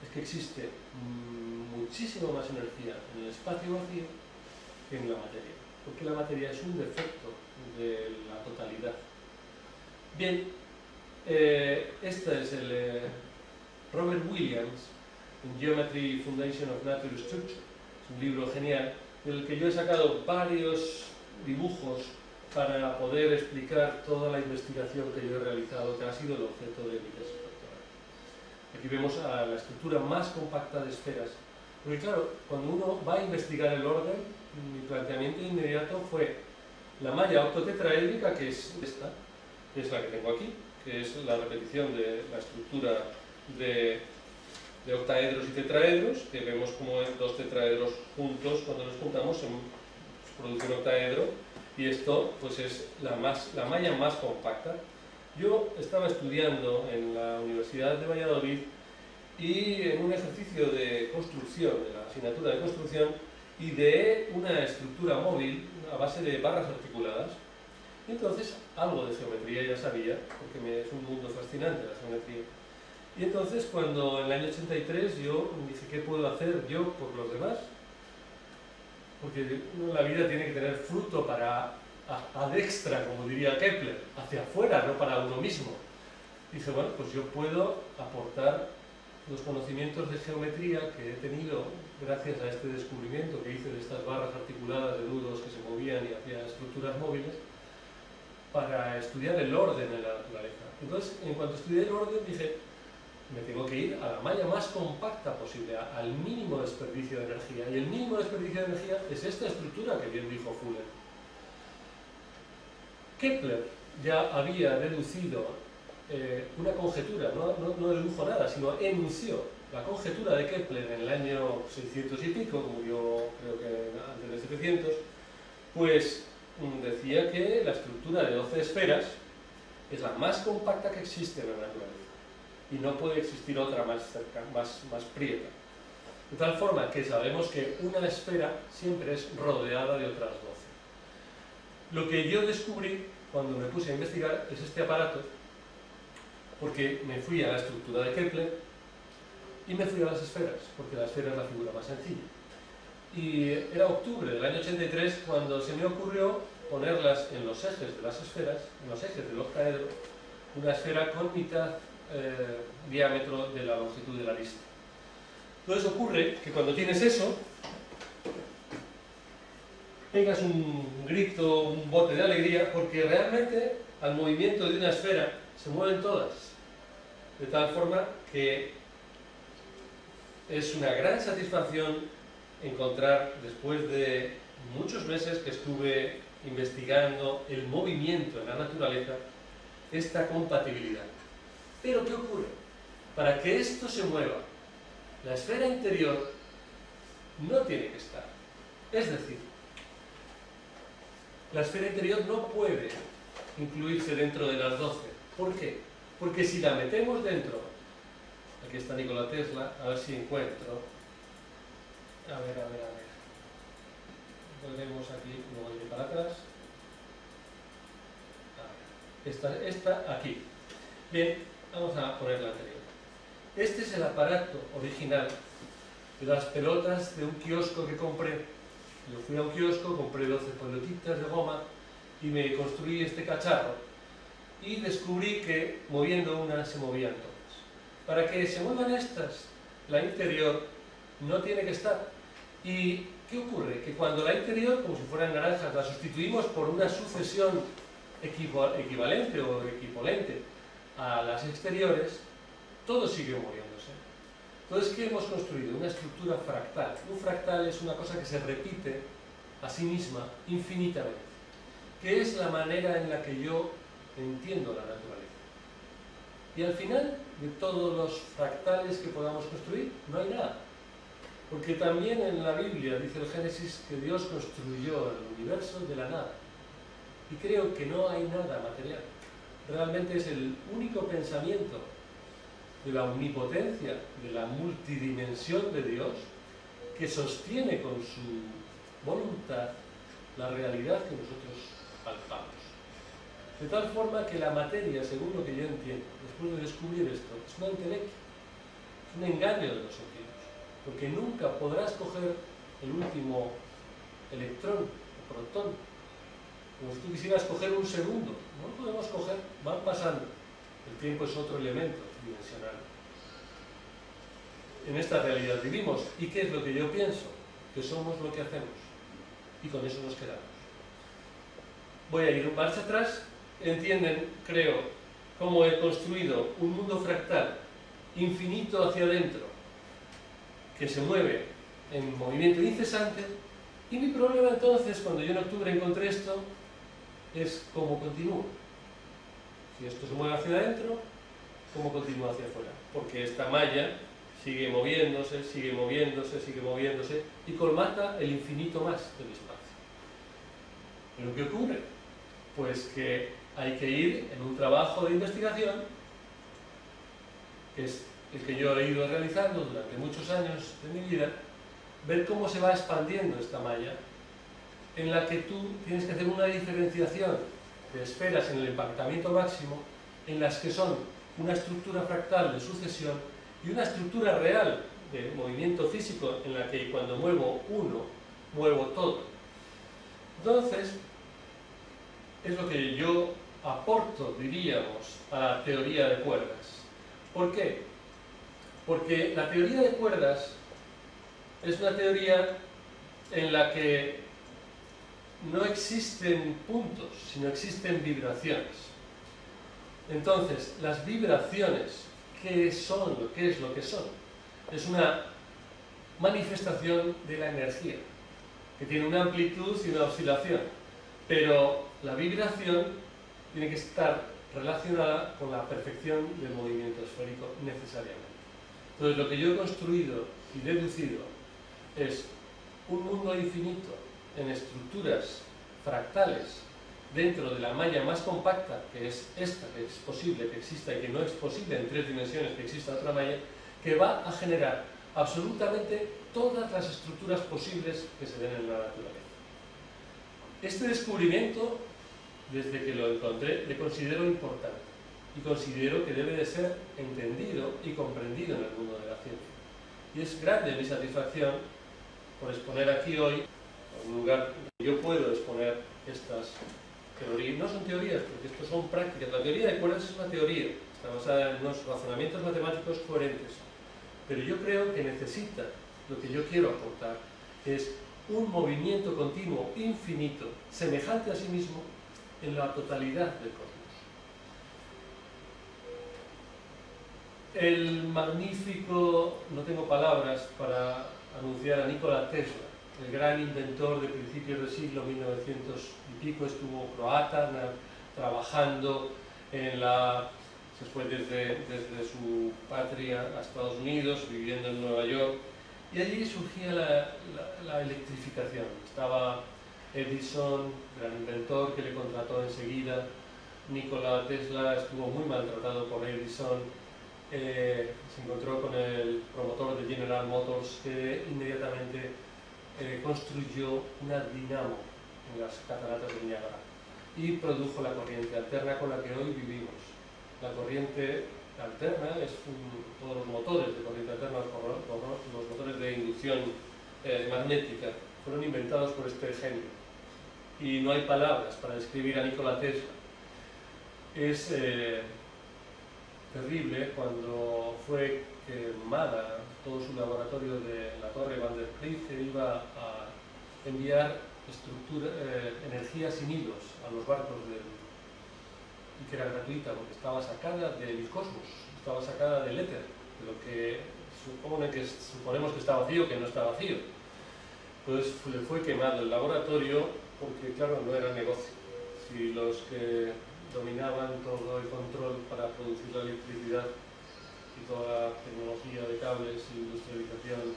es que existe muchísimo más energía en el espacio vacío que en la materia, porque la materia es un defecto de la totalidad. Bien, este es el Robert Williams, en Geometry Foundation of Natural Structure. Es un libro genial, del que yo he sacado varios dibujos para poder explicar toda la investigación que yo he realizado, que ha sido el objeto de mi tesis doctoral. Aquí vemos a la estructura más compacta de esferas. Porque claro, cuando uno va a investigar el orden, mi planteamiento inmediato fue la malla octotetraédrica, que es esta, que es la que tengo aquí, que es la repetición de la estructura de octaedros y tetraedros, que vemos como dos tetraedros juntos, cuando los juntamos se produce un octaedro, y esto pues es la malla más compacta. Yo estaba estudiando en la Universidad de Valladolid y en un ejercicio de construcción, de la asignatura de construcción, ideé una estructura móvil a base de barras articuladas. Y entonces algo de geometría ya sabía, porque es un mundo fascinante la geometría. Y entonces cuando en el año 83 yo dije, ¿qué puedo hacer yo por los demás? Porque la vida tiene que tener fruto para ad extra, como diría Kepler, hacia afuera, no para uno mismo. Dije, bueno, pues yo puedo aportar los conocimientos de geometría que he tenido gracias a este descubrimiento que hice de estas barras articuladas de nudos que se movían y hacían estructuras móviles, para estudiar el orden en la naturaleza. Entonces, en cuanto estudié el orden, dije, me tengo que ir a la malla más compacta posible, al mínimo desperdicio de energía. Y el mínimo desperdicio de energía es esta estructura que bien dijo Fuller. Kepler ya había deducido una conjetura, no dedujo nada, sino enunció la conjetura de Kepler en el año 600 y pico, murió creo que antes de 700, pues decía que la estructura de 12 esferas es la más compacta que existe en la naturaleza y no puede existir otra más cerca, más prieta. De tal forma que sabemos que una esfera siempre es rodeada de otras 12. Lo que yo descubrí cuando me puse a investigar es este aparato, porque me fui a la estructura de Kepler y me fui a las esferas, porque la esfera es la figura más sencilla. Y era octubre del año 83 cuando se me ocurrió ponerlas en los ejes de las esferas, en los ejes del octaedro, una esfera con mitad diámetro de la longitud de la arista. Entonces ocurre que cuando tienes eso, pegas un grito, un bote de alegría, porque realmente al movimiento de una esfera se mueven todas, de tal forma que es una gran satisfacción encontrar, después de muchos meses que estuve investigando el movimiento en la naturaleza, esta compatibilidad. Pero ¿qué ocurre? Para que esto se mueva, la esfera interior no tiene que estar. Es decir, la esfera interior no puede incluirse dentro de las 12. ¿Por qué? Porque si la metemos dentro, aquí está Nikola Tesla, a ver si encuentro, a ver, volvemos aquí, no voy para atrás, esta aquí. Bien, vamos a poner la anterior. Este es el aparato original de las pelotas de un kiosco que compré. Yo fui a un kiosco, compré 12 pelotitas de goma y me construí este cacharro y descubrí que moviendo una se movían todas. Para que se muevan estas, la interior no tiene que estar. ¿Y qué ocurre? Que cuando la interior, como si fueran naranjas, la sustituimos por una sucesión equivalente o equipolente a las exteriores, todo sigue moviéndose. Entonces, ¿qué hemos construido? Una estructura fractal. Un fractal es una cosa que se repite a sí misma infinitamente, que es la manera en la que yo entiendo la naturaleza. Y al final de todos los fractales que podamos construir, no hay nada. Porque también en la Biblia dice el Génesis que Dios construyó el universo de la nada. Y creo que no hay nada material. Realmente es el único pensamiento de la omnipotencia, de la multidimensión de Dios, que sostiene con su voluntad la realidad que nosotros palpamos. De tal forma que la materia, según lo que yo entiendo, después de descubrir esto, es una entelequia un engaño de los sentidos, porque nunca podrás coger el último electrón o protón, como si tú quisieras coger un segundo. No lo podemos coger, van pasando. El tiempo es otro elemento dimensional. En esta realidad vivimos. ¿Y qué es lo que yo pienso? Que somos lo que hacemos. Y con eso nos quedamos. Voy a ir un marcha atrás. Entienden, creo, cómo he construido un mundo fractal infinito hacia adentro, que se mueve en movimiento incesante. Y mi problema entonces, cuando yo en octubre encontré esto, es cómo continúo. Si esto se mueve hacia adentro, ¿cómo continúa hacia afuera? Porque esta malla sigue moviéndose, sigue moviéndose, sigue moviéndose y colmata el infinito más del espacio. ¿Pero qué ocurre? Pues que hay que ir en un trabajo de investigación, que es el que yo he ido realizando durante muchos años de mi vida, ver cómo se va expandiendo esta malla, en la que tú tienes que hacer una diferenciación de esferas en el impactamiento máximo, en las que son una estructura fractal de sucesión y una estructura real de movimiento físico, en la que cuando muevo uno, muevo todo. Entonces, es lo que yo aporto, diríamos, a la teoría de cuerdas. ¿Por qué? Porque la teoría de cuerdas es una teoría en la que no existen puntos, sino existen vibraciones. Entonces, las vibraciones, ¿qué son? ¿Qué es lo que son? Es una manifestación de la energía, que tiene una amplitud y una oscilación. Pero la vibración tiene que estar relacionada con la perfección del movimiento esférico necesariamente. Entonces, lo que yo he construido y deducido es un mundo infinito en estructuras fractales dentro de la malla más compacta, que es esta, que es posible que exista y que no es posible en 3 dimensiones que exista otra malla, que va a generar absolutamente todas las estructuras posibles que se den en la naturaleza. Este descubrimiento, desde que lo encontré, le considero importante y considero que debe de ser entendido y comprendido en el mundo de la ciencia. Y es grande mi satisfacción por exponer aquí hoy, en un lugar donde yo puedo exponer estas teorías. No son teorías, porque esto son prácticas. La teoría de cuerdas es una teoría, está basada en unos razonamientos matemáticos coherentes. Pero yo creo que necesita, lo que yo quiero aportar, es un movimiento continuo, infinito, semejante a sí mismo, en la totalidad del cosmos. El magnífico, no tengo palabras para anunciar a Nikola Tesla, el gran inventor de principios del siglo 1900 y pico, estuvo croata, trabajando en se fue desde su patria a Estados Unidos, viviendo en Nueva York, y allí surgía la electrificación. Estaba Edison, gran inventor, que le contrató enseguida. Nikola Tesla estuvo muy maltratado por Edison. Se encontró con el promotor de General Motors, que inmediatamente construyó una dinamo en las cataratas de Niágara y produjo la corriente alterna con la que hoy vivimos. La corriente alterna es todos los motores de corriente alterna, los motores de inducción magnética, fueron inventados por este genio. Y no hay palabras para describir a Nikola Tesla. Es terrible cuando fue quemada todo su laboratorio de la Torre Van der Prijs, que iba a enviar energía sin hilos a los barcos y que era gratuita porque estaba sacada del cosmos, estaba sacada del éter, de lo que suponemos que está vacío, que no está vacío. Pues le fue quemado el laboratorio porque, claro, no era negocio. Si los que dominaban todo el control para producir la electricidad y toda la tecnología de cables, industrialización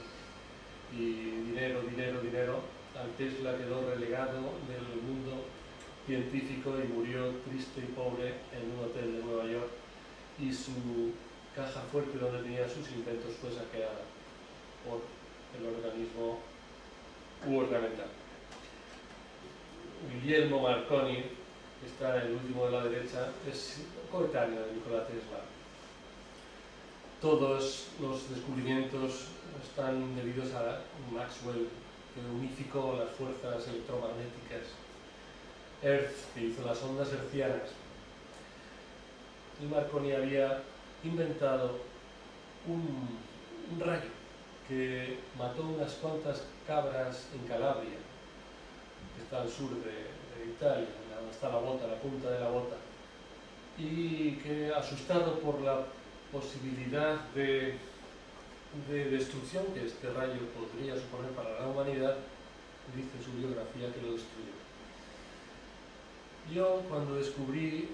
y dinero, al Tesla quedó relegado del mundo científico y murió triste y pobre en un hotel de Nueva York, y su caja fuerte donde tenía sus inventos fue saqueada por el organismo gubernamental. Guillermo Marconi, que está en el último de la derecha, es coetáneo de Nikola Tesla. todos los descubrimientos están debidos a Maxwell, que unificó las fuerzas electromagnéticas, Earth, que hizo las ondas hertzianas, y Marconi había inventado un rayo que mató unas cuantas cabras en Calabria, que está al sur de Italia, donde está la bota, la punta de la bota, y que, asustado por la posibilidad de destrucción que este rayo podría suponer para la humanidad, dice en su biografía que lo destruyó. Yo, cuando descubrí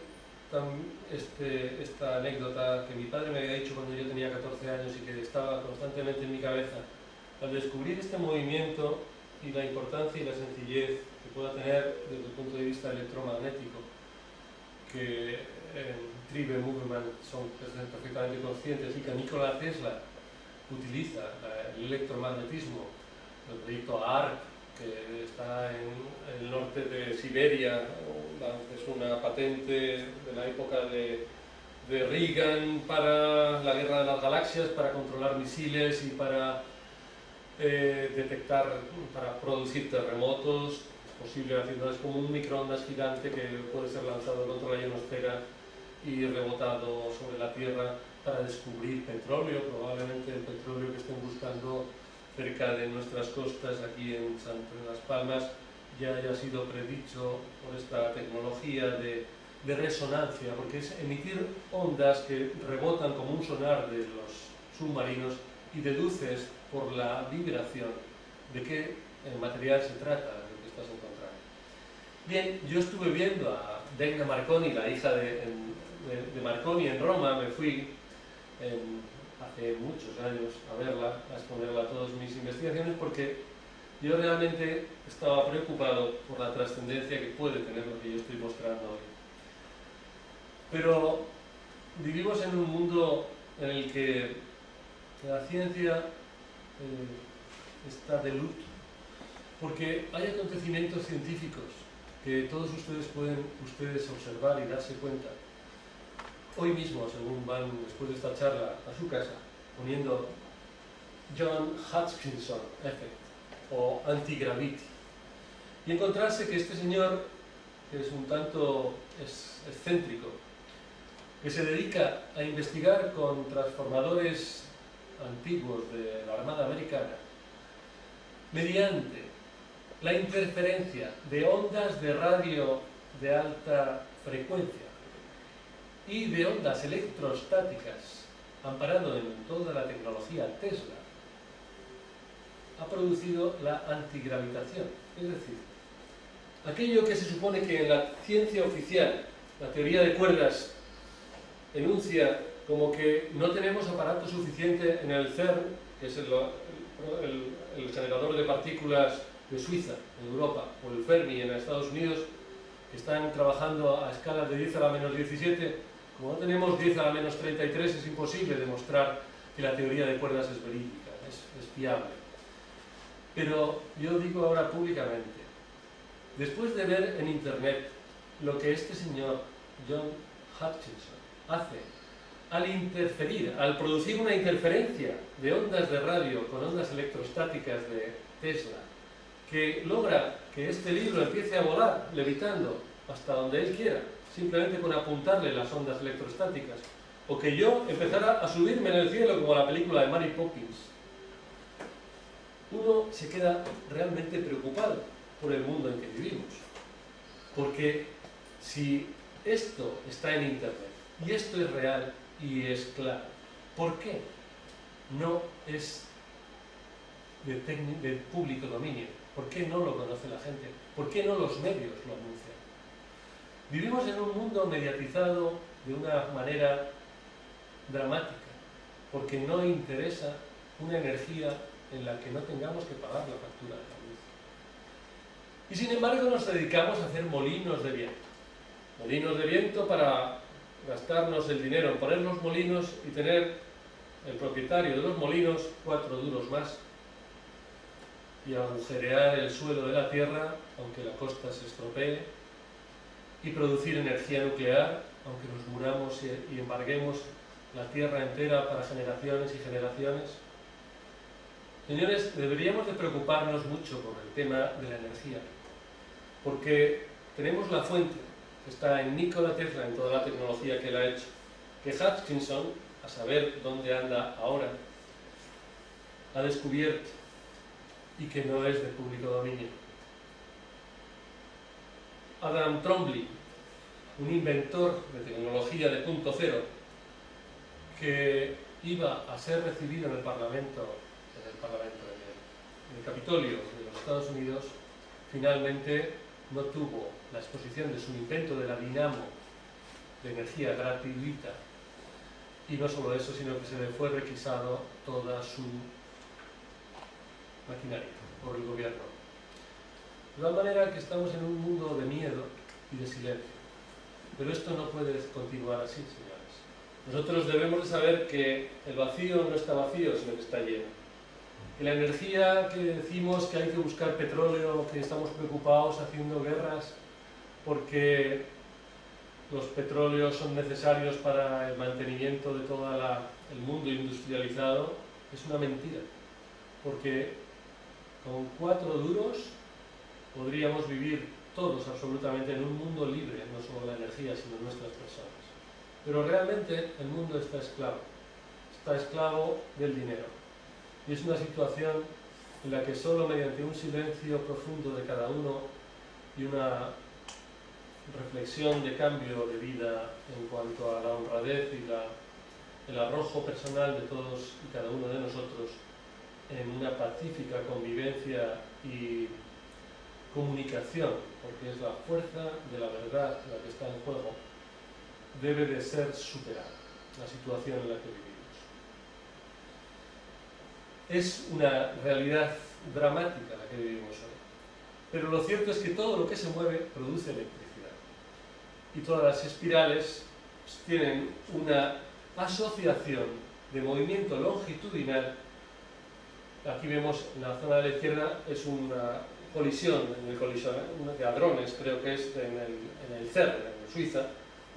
esta anécdota que mi padre me había dicho cuando yo tenía 14 años y que estaba constantemente en mi cabeza, al descubrir este movimiento y la importancia y la sencillez que pueda tener desde el punto de vista electromagnético, que Tribe Movement son perfectamente conscientes, y que Nikola Tesla utiliza el electromagnetismo, el proyecto ARC, que está en el norte de Siberia, es una patente de la época de Reagan para la guerra de las galaxias, para controlar misiles y para detectar, para producir terremotos. Es posible haciendo, es como un microondas gigante que puede ser lanzado contra la ionosfera y rebotado sobre la Tierra para descubrir petróleo, probablemente el petróleo que estén buscando cerca de nuestras costas aquí en Las Palmas ya haya sido predicho por esta tecnología de resonancia, porque es emitir ondas que rebotan como un sonar de los submarinos y deduces por la vibración de qué material se trata, de lo que estás encontrando. Bien, yo estuve viendo a Degna Marconi, la hija de Marconi, en Roma. Me fui hace muchos años a verla, a exponerla a todas mis investigaciones, porque yo realmente estaba preocupado por la trascendencia que puede tener lo que yo estoy mostrando hoy. Pero vivimos en un mundo en el que la ciencia está de luto, porque hay acontecimientos científicos que todos ustedes pueden observar y darse cuenta. Hoy mismo, según van después de esta charla a su casa, poniendo John Hutchinson Effect o Anti-Gravity, y encontrarse que este señor, que es un tanto excéntrico, que se dedica a investigar con transformadores antiguos de la Armada Americana, mediante la interferencia de ondas de radio de alta frecuencia y de ondas electrostáticas, amparado en toda la tecnología Tesla, ha producido la antigravitación. Es decir, aquello que se supone que en la ciencia oficial, la teoría de cuerdas, enuncia como que no tenemos aparato suficiente en el CERN, que es el generador de partículas de Suiza, en Europa, o el Fermi en Estados Unidos, que están trabajando a escala de 10 a la menos 17, como no tenemos 10 a la menos 33, es imposible demostrar que la teoría de cuerdas es verídica, es fiable. Pero yo digo ahora públicamente, después de ver en internet lo que este señor John Hutchinson hace al interferir, al producir una interferencia de ondas de radio con ondas electrostáticas de Tesla, que logra que este libro empiece a volar levitando hasta donde él quiera, simplemente con apuntarle las ondas electrostáticas, o que yo empezara a subirme en el cielo como la película de Mary Poppins, uno se queda realmente preocupado por el mundo en que vivimos. Porque si esto está en internet y esto es real y es claro, ¿por qué no es de público dominio? ¿Por qué no lo conoce la gente? ¿Por qué no los medios lo anuncian? Vivimos en un mundo mediatizado de una manera dramática, porque no interesa una energía en la que no tengamos que pagar la factura de la luz. Y sin embargo nos dedicamos a hacer molinos de viento. Molinos de viento para gastarnos el dinero en poner los molinos y tener el propietario de los molinos 4 duros más, y agujerear el suelo de la Tierra, aunque la costa se estropee, y producir energía nuclear, aunque nos muramos y embarguemos la Tierra entera para generaciones y generaciones. Señores, deberíamos de preocuparnos mucho por el tema de la energía, porque tenemos la fuente, que está en Nikola Tesla, en toda la tecnología que él ha hecho, que Hutchinson, a saber dónde anda ahora, ha descubierto y que no es de público dominio. Adam Trombley, un inventor de tecnología de punto cero, que iba a ser recibido en el Parlamento, en el Capitolio de los Estados Unidos, finalmente no tuvo la exposición de su invento de la dinamo de energía gratuita, y no solo eso, sino que se le fue requisado toda su maquinaria por el gobierno. De tal manera que estamos en un mundo de miedo y de silencio. Pero esto no puede continuar así, señores. Nosotros debemos de saber que el vacío no está vacío, sino que está lleno. Que la energía que decimos que hay que buscar petróleo, que estamos preocupados haciendo guerras porque los petróleos son necesarios para el mantenimiento de todo el mundo industrializado, es una mentira. Porque con 4 duros podríamos vivir todos absolutamente en un mundo libre, no solo la energía, sino nuestras personas. Pero realmente el mundo está esclavo del dinero. Y es una situación en la que solo mediante un silencio profundo de cada uno y una reflexión de cambio de vida en cuanto a la honradez y el arrojo personal de todos y cada uno de nosotros en una pacífica convivencia y comunicación, porque es la fuerza de la verdad la que está en juego, debe de ser superada la situación en la que vivimos. Es una realidad dramática la que vivimos hoy, pero lo cierto es que todo lo que se mueve produce electricidad, y todas las espirales tienen una asociación de movimiento longitudinal. Aquí vemos en la zona de la izquierda es una colisión, de hadrones, creo que es en el CERN, en Suiza,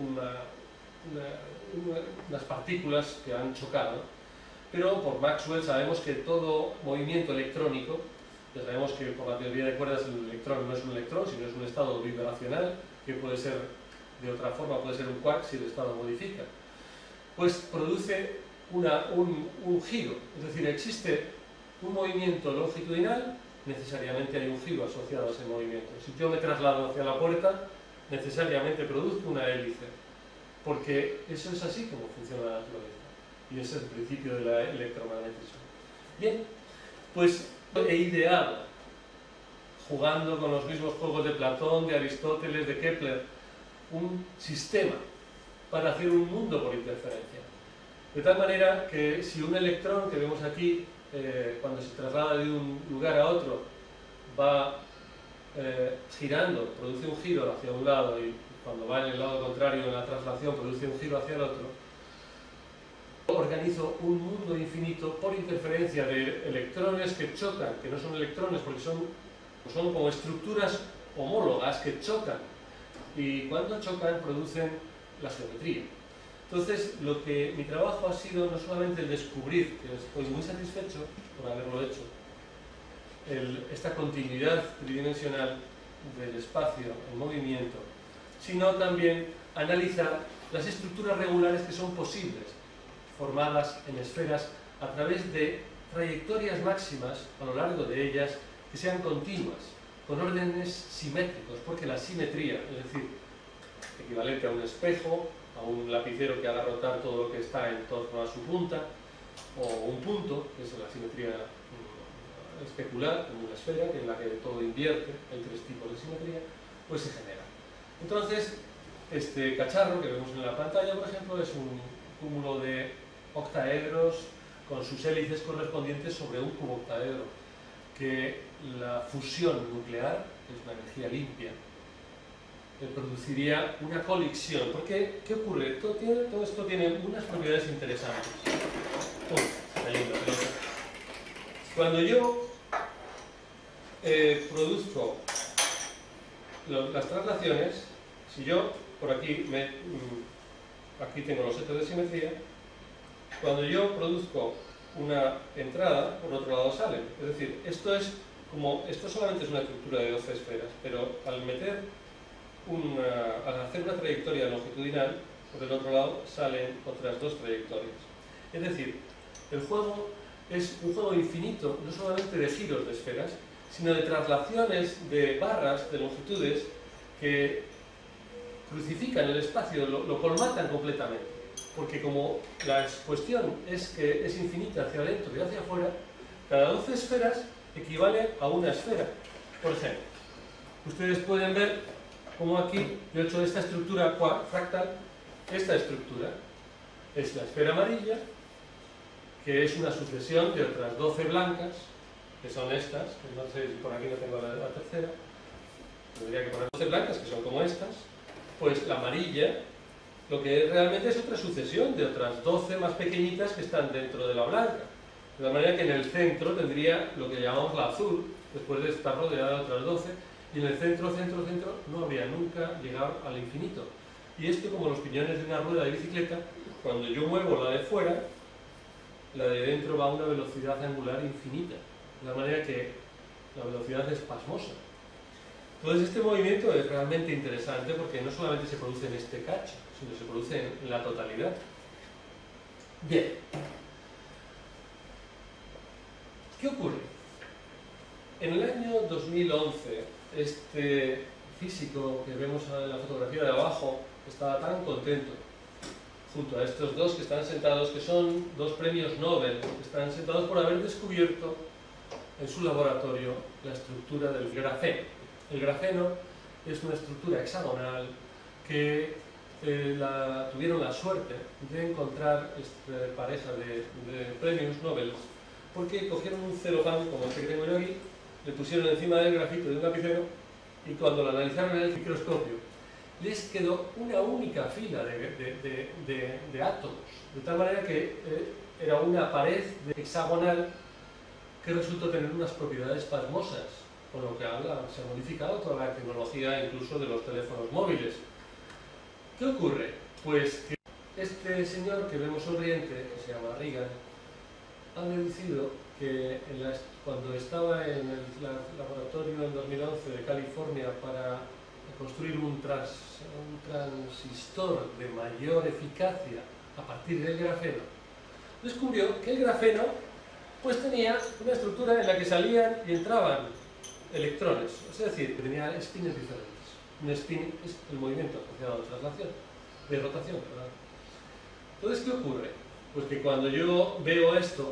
unas partículas que han chocado. Pero por Maxwell sabemos que todo movimiento electrónico, ya sabemos que por la teoría de cuerdas el electrón no es un electrón, sino es un estado vibracional, que puede ser de otra forma, puede ser un quark si el estado modifica, pues produce un giro, es decir, existe un movimiento longitudinal, necesariamente hay un giro asociado a ese movimiento. Si yo me traslado hacia la puerta, necesariamente produzco una hélice, porque eso es así como funciona la naturaleza, y ese es el principio del electromagnetismo. Bien, pues he ideado, jugando con los mismos juegos de Platón, de Aristóteles, de Kepler, un sistema para hacer un mundo por interferencia. De tal manera que si un electrón que vemos aquí, cuando se traslada de un lugar a otro, va girando, produce un giro hacia un lado, y cuando va en el lado contrario en la traslación produce un giro hacia el otro, organizo un mundo infinito por interferencia de electrones que chocan, que no son electrones porque son como estructuras homólogas que chocan, y cuando chocan producen la geometría. Entonces, mi trabajo ha sido no solamente el descubrir, que estoy muy satisfecho por haberlo hecho, esta continuidad tridimensional del espacio en movimiento, sino también analizar las estructuras regulares que son posibles, formadas en esferas a través de trayectorias máximas a lo largo de ellas que sean continuas, con órdenes simétricos, porque la simetría, es decir, equivalente a un espejo, a un lapicero que haga rotar todo lo que está en torno a su punta, o un punto, que es la simetría especular, como una esfera, que en la que todo invierte, hay 3 tipos de simetría, pues se genera. Entonces, este cacharro que vemos en la pantalla, por ejemplo, es un cúmulo de octaedros con sus hélices correspondientes sobre un cuboctaedro, que la fusión nuclear, que es una energía limpia, produciría una colisión. Porque, ¿qué ocurre? Todo esto tiene unas propiedades interesantes. Cuando yo produzco las traslaciones, si yo por aquí, aquí tengo los ejes de simetría, cuando yo produzco una entrada, por otro lado salen. Es decir, esto solamente es una estructura de 12 esferas, pero al hacer una trayectoria longitudinal, por el otro lado salen otras dos trayectorias. Es decir, el juego es un juego infinito, no solamente de giros de esferas, sino de traslaciones de barras, de longitudes, que crucifican el espacio, lo colmatan completamente. Porque como la cuestión es que es infinita hacia adentro y hacia afuera, cada 12 esferas equivale a una esfera. Por ejemplo, ustedes pueden ver cómo aquí yo he hecho esta estructura fractal. Esta estructura es la esfera amarilla, que es una sucesión de otras 12 blancas, que son estas, que no sé si por aquí no tengo la tercera, tendría que poner 12 blancas, que son como estas. Pues la amarilla, lo que realmente es otra sucesión de otras 12 más pequeñitas que están dentro de la blanca. De la manera que en el centro tendría lo que llamamos la azul, después de estar rodeada de otras 12, y en el centro no habría nunca llegado al infinito. Y esto, como los piñones de una rueda de bicicleta, cuando yo muevo la de fuera, la de dentro va a una velocidad angular infinita, de la manera que la velocidad es pasmosa. Entonces este movimiento es realmente interesante porque no solamente se produce en este cacho, sino se produce en la totalidad. Bien. ¿Qué ocurre? En el año 2011, este físico que vemos en la fotografía de abajo estaba tan contento, junto a estos dos que están sentados, que son dos premios Nobel, que están sentados por haber descubierto en su laboratorio la estructura del grafeno. El grafeno es una estructura hexagonal que tuvieron la suerte de encontrar esta pareja de premios Nobel, porque cogieron un celofán, como este que tengo yo aquí, le pusieron encima del grafito de un lapicero y cuando lo analizaron en el microscopio les quedó una única fila de átomos, de tal manera que era una pared hexagonal que resultó tener unas propiedades pasmosas, con lo que se ha modificado toda la tecnología, incluso de los teléfonos móviles. ¿Qué ocurre? Pues que este señor que vemos sonriente, que se llama GRAN, ha deducido que cuando estaba en el laboratorio en 2011 de California para construir un transistor de mayor eficacia a partir del grafeno, descubrió que el grafeno pues tenía una estructura en la que salían y entraban electrones, es decir, que tenía spins diferentes. Un spin es el movimiento asociado a la traslación, de rotación, ¿verdad? Entonces, ¿qué ocurre? Pues que cuando yo veo esto,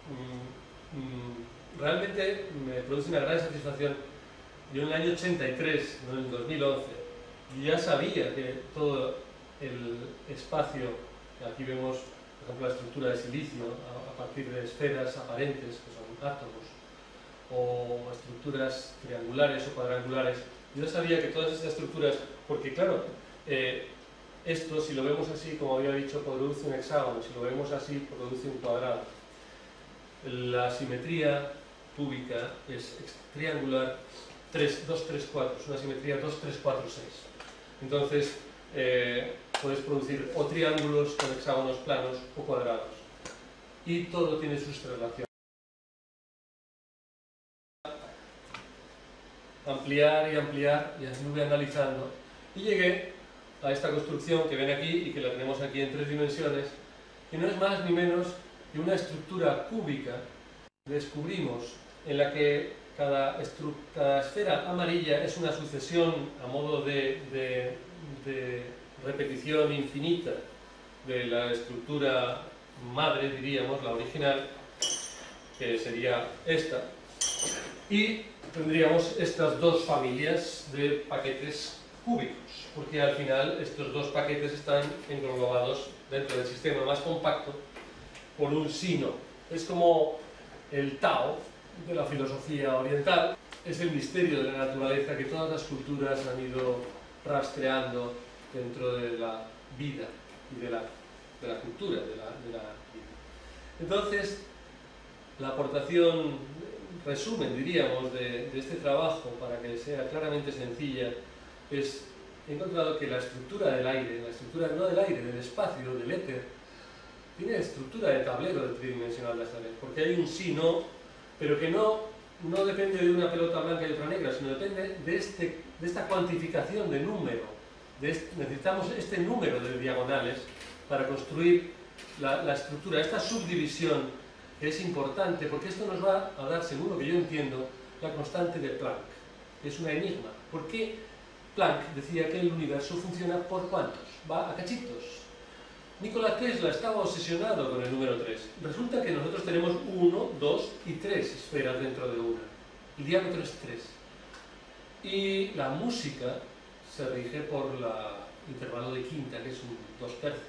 realmente me produce una gran satisfacción. Yo en el año 83, no en el 2011, ya sabía que todo el espacio, aquí vemos, por ejemplo, la estructura de silicio a partir de esferas aparentes, que son átomos, o estructuras triangulares o cuadrangulares. Yo sabía que todas estas estructuras, porque claro, esto, si lo vemos así, como había dicho, produce un hexágono, si lo vemos así, produce un cuadrado. La simetría cúbica es triangular 2, 3, 4, es una simetría 2, 3, 4, 6. Entonces, puedes producir o triángulos con hexágonos planos o cuadrados. Y todo tiene sus relaciones. Ampliar y ampliar, y así lo voy analizando. Y llegué a esta construcción que ven aquí y que la tenemos aquí en 3 dimensiones, que no es más ni menos que una estructura cúbica. Descubrimos en la que cada esfera amarilla es una sucesión a modo de repetición infinita de la estructura madre, diríamos, la original, que sería esta, y tendríamos estas dos familias de paquetes cúbicos, porque al final estos dos paquetes están englobados dentro del sistema más compacto por un sino. Es como el Tao de la filosofía oriental, es el misterio de la naturaleza que todas las culturas han ido rastreando dentro de la vida y de la cultura de la vida. Entonces, la aportación, resumen, diríamos, de este trabajo, para que sea claramente sencilla, es, he encontrado que la estructura del aire, la estructura no del aire, del espacio, del éter, tiene estructura de tablero de tridimensional de ajedrez, porque hay un sí, no, pero que no depende de una pelota blanca y otra negra, sino depende de esta cuantificación de número. Necesitamos este número de diagonales para construir la estructura, esta subdivisión que es importante, porque esto nos va a dar, según lo que yo entiendo, la constante de Planck. Es una enigma. ¿Por qué Planck decía que el universo funciona por cuántos? Va a cachitos. Nikola Tesla estaba obsesionado con el número 3. Resulta que nosotros tenemos 1, 2 y 3 esferas dentro de una. El diámetro es 3. Y la música se rige por el intervalo de quinta, que es un 2 tercios.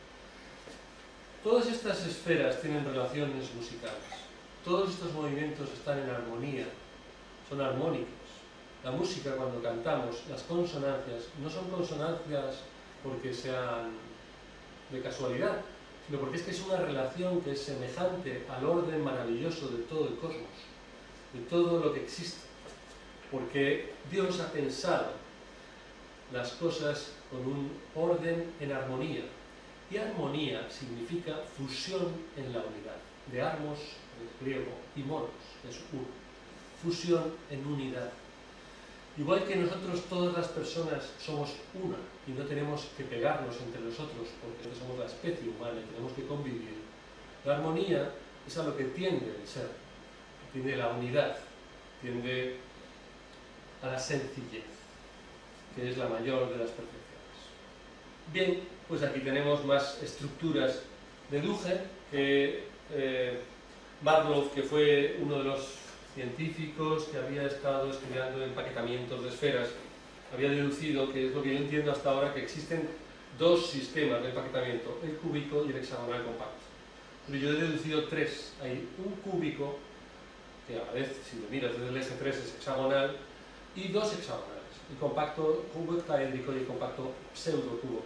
Todas estas esferas tienen relaciones musicales. Todos estos movimientos están en armonía, son armónicos. La música, cuando cantamos, las consonancias, no son consonancias porque sean de casualidad, sino porque es que es una relación que es semejante al orden maravilloso de todo el cosmos, de todo lo que existe. Porque Dios ha pensado las cosas con un orden en armonía. Y armonía significa fusión en la unidad. De armos, en griego, y monos, es uno. Fusión en unidad. Igual que nosotros, todas las personas, somos una y no tenemos que pegarnos entre nosotros porque somos la especie humana y tenemos que convivir. La armonía es a lo que tiende el ser, tiende a la unidad, tiende a la sencillez, que es la mayor de las perfecciones. Bien, pues aquí tenemos más estructuras. Deduje que Marlowe, que fue uno de los científicos que había estado estudiando empaquetamientos de esferas, había deducido, que es lo que yo entiendo hasta ahora, que existen dos sistemas de empaquetamiento, el cúbico y el hexagonal compacto. Pero yo he deducido tres. Hay un cúbico, que a la vez, si lo miras desde el eje 3, es hexagonal, y dos hexagonales, el compacto cubo octaédrico y el compacto pseudo-cubo.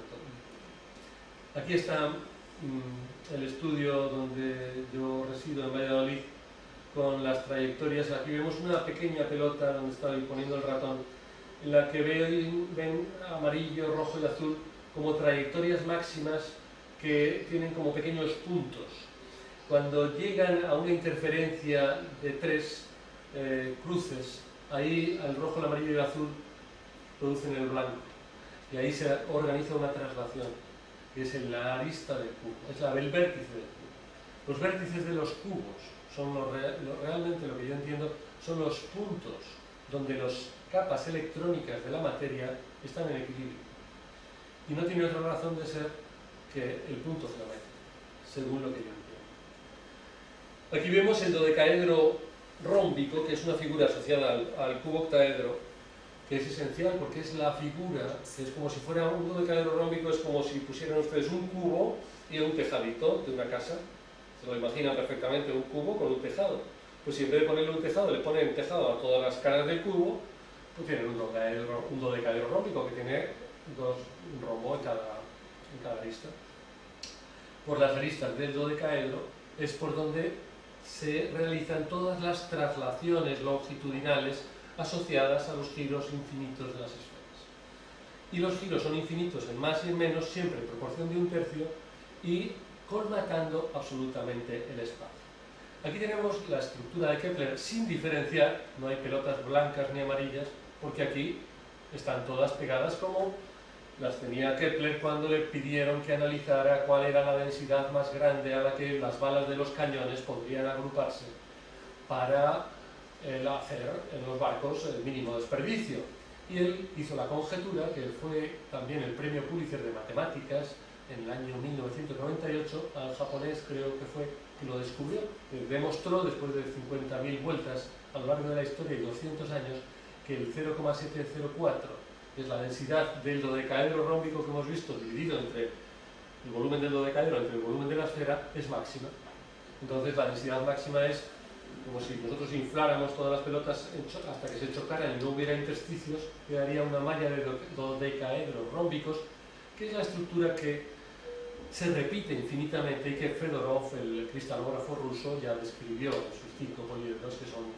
Aquí está el estudio donde yo resido en Valladolid, con las trayectorias. Aquí vemos una pequeña pelota donde estoy poniendo el ratón, en la que ven amarillo, rojo y azul como trayectorias máximas que tienen como pequeños puntos. Cuando llegan a una interferencia de tres cruces, ahí el rojo, el amarillo y el azul producen el blanco. Y ahí se organiza una traslación, que es en la arista del cubo, es el vértice del cubo. Los vértices de los cubos son realmente lo que yo entiendo, son los puntos donde las capas electrónicas de la materia están en equilibrio. Y no tiene otra razón de ser que el punto geométrico, según lo que yo entiendo. Aquí vemos el dodecaedro rómbico, que es una figura asociada al cubo octaedro, que es esencial porque es la figura, que es como si fuera un dodecaedro rómbico, es como si pusieran ustedes un cubo y un tejadito de una casa. Se lo imaginan perfectamente, un cubo con un tejado. Pues si en vez de ponerle un tejado, le ponen tejado a todas las caras del cubo, pues tienen un dodecaedro rómbico que tiene un rombo en cada arista. Por las aristas del dodecaedro es por donde se realizan todas las traslaciones longitudinales asociadas a los giros infinitos de las esferas. Y los giros son infinitos en más y en menos, siempre en proporción de un tercio, y colmatando absolutamente el espacio. Aquí tenemos la estructura de Kepler sin diferenciar, no hay pelotas blancas ni amarillas, porque aquí están todas pegadas como las tenía Kepler cuando le pidieron que analizara cuál era la densidad más grande a la que las balas de los cañones podrían agruparse para hacer en los barcos el mínimo desperdicio. Y él hizo la conjetura, que fue también el premio Pulitzer de matemáticas en el año 1998, al japonés creo que fue, que lo descubrió, que demostró después de 50.000 vueltas a lo largo de la historia y 200 años que el 0,704, que es la densidad del dodecaedro rómbico que hemos visto dividido entre el volumen del dodecaedro entre el volumen de la esfera, es máxima. Entonces la densidad máxima es como si nosotros infláramos todas las pelotas hasta que se chocaran y no hubiera intersticios, quedaría una malla de dodecaedros rómbicos, que es la estructura que se repite infinitamente y que Fedorov, el cristalógrafo ruso, ya describió en sus 5 poliedros, que son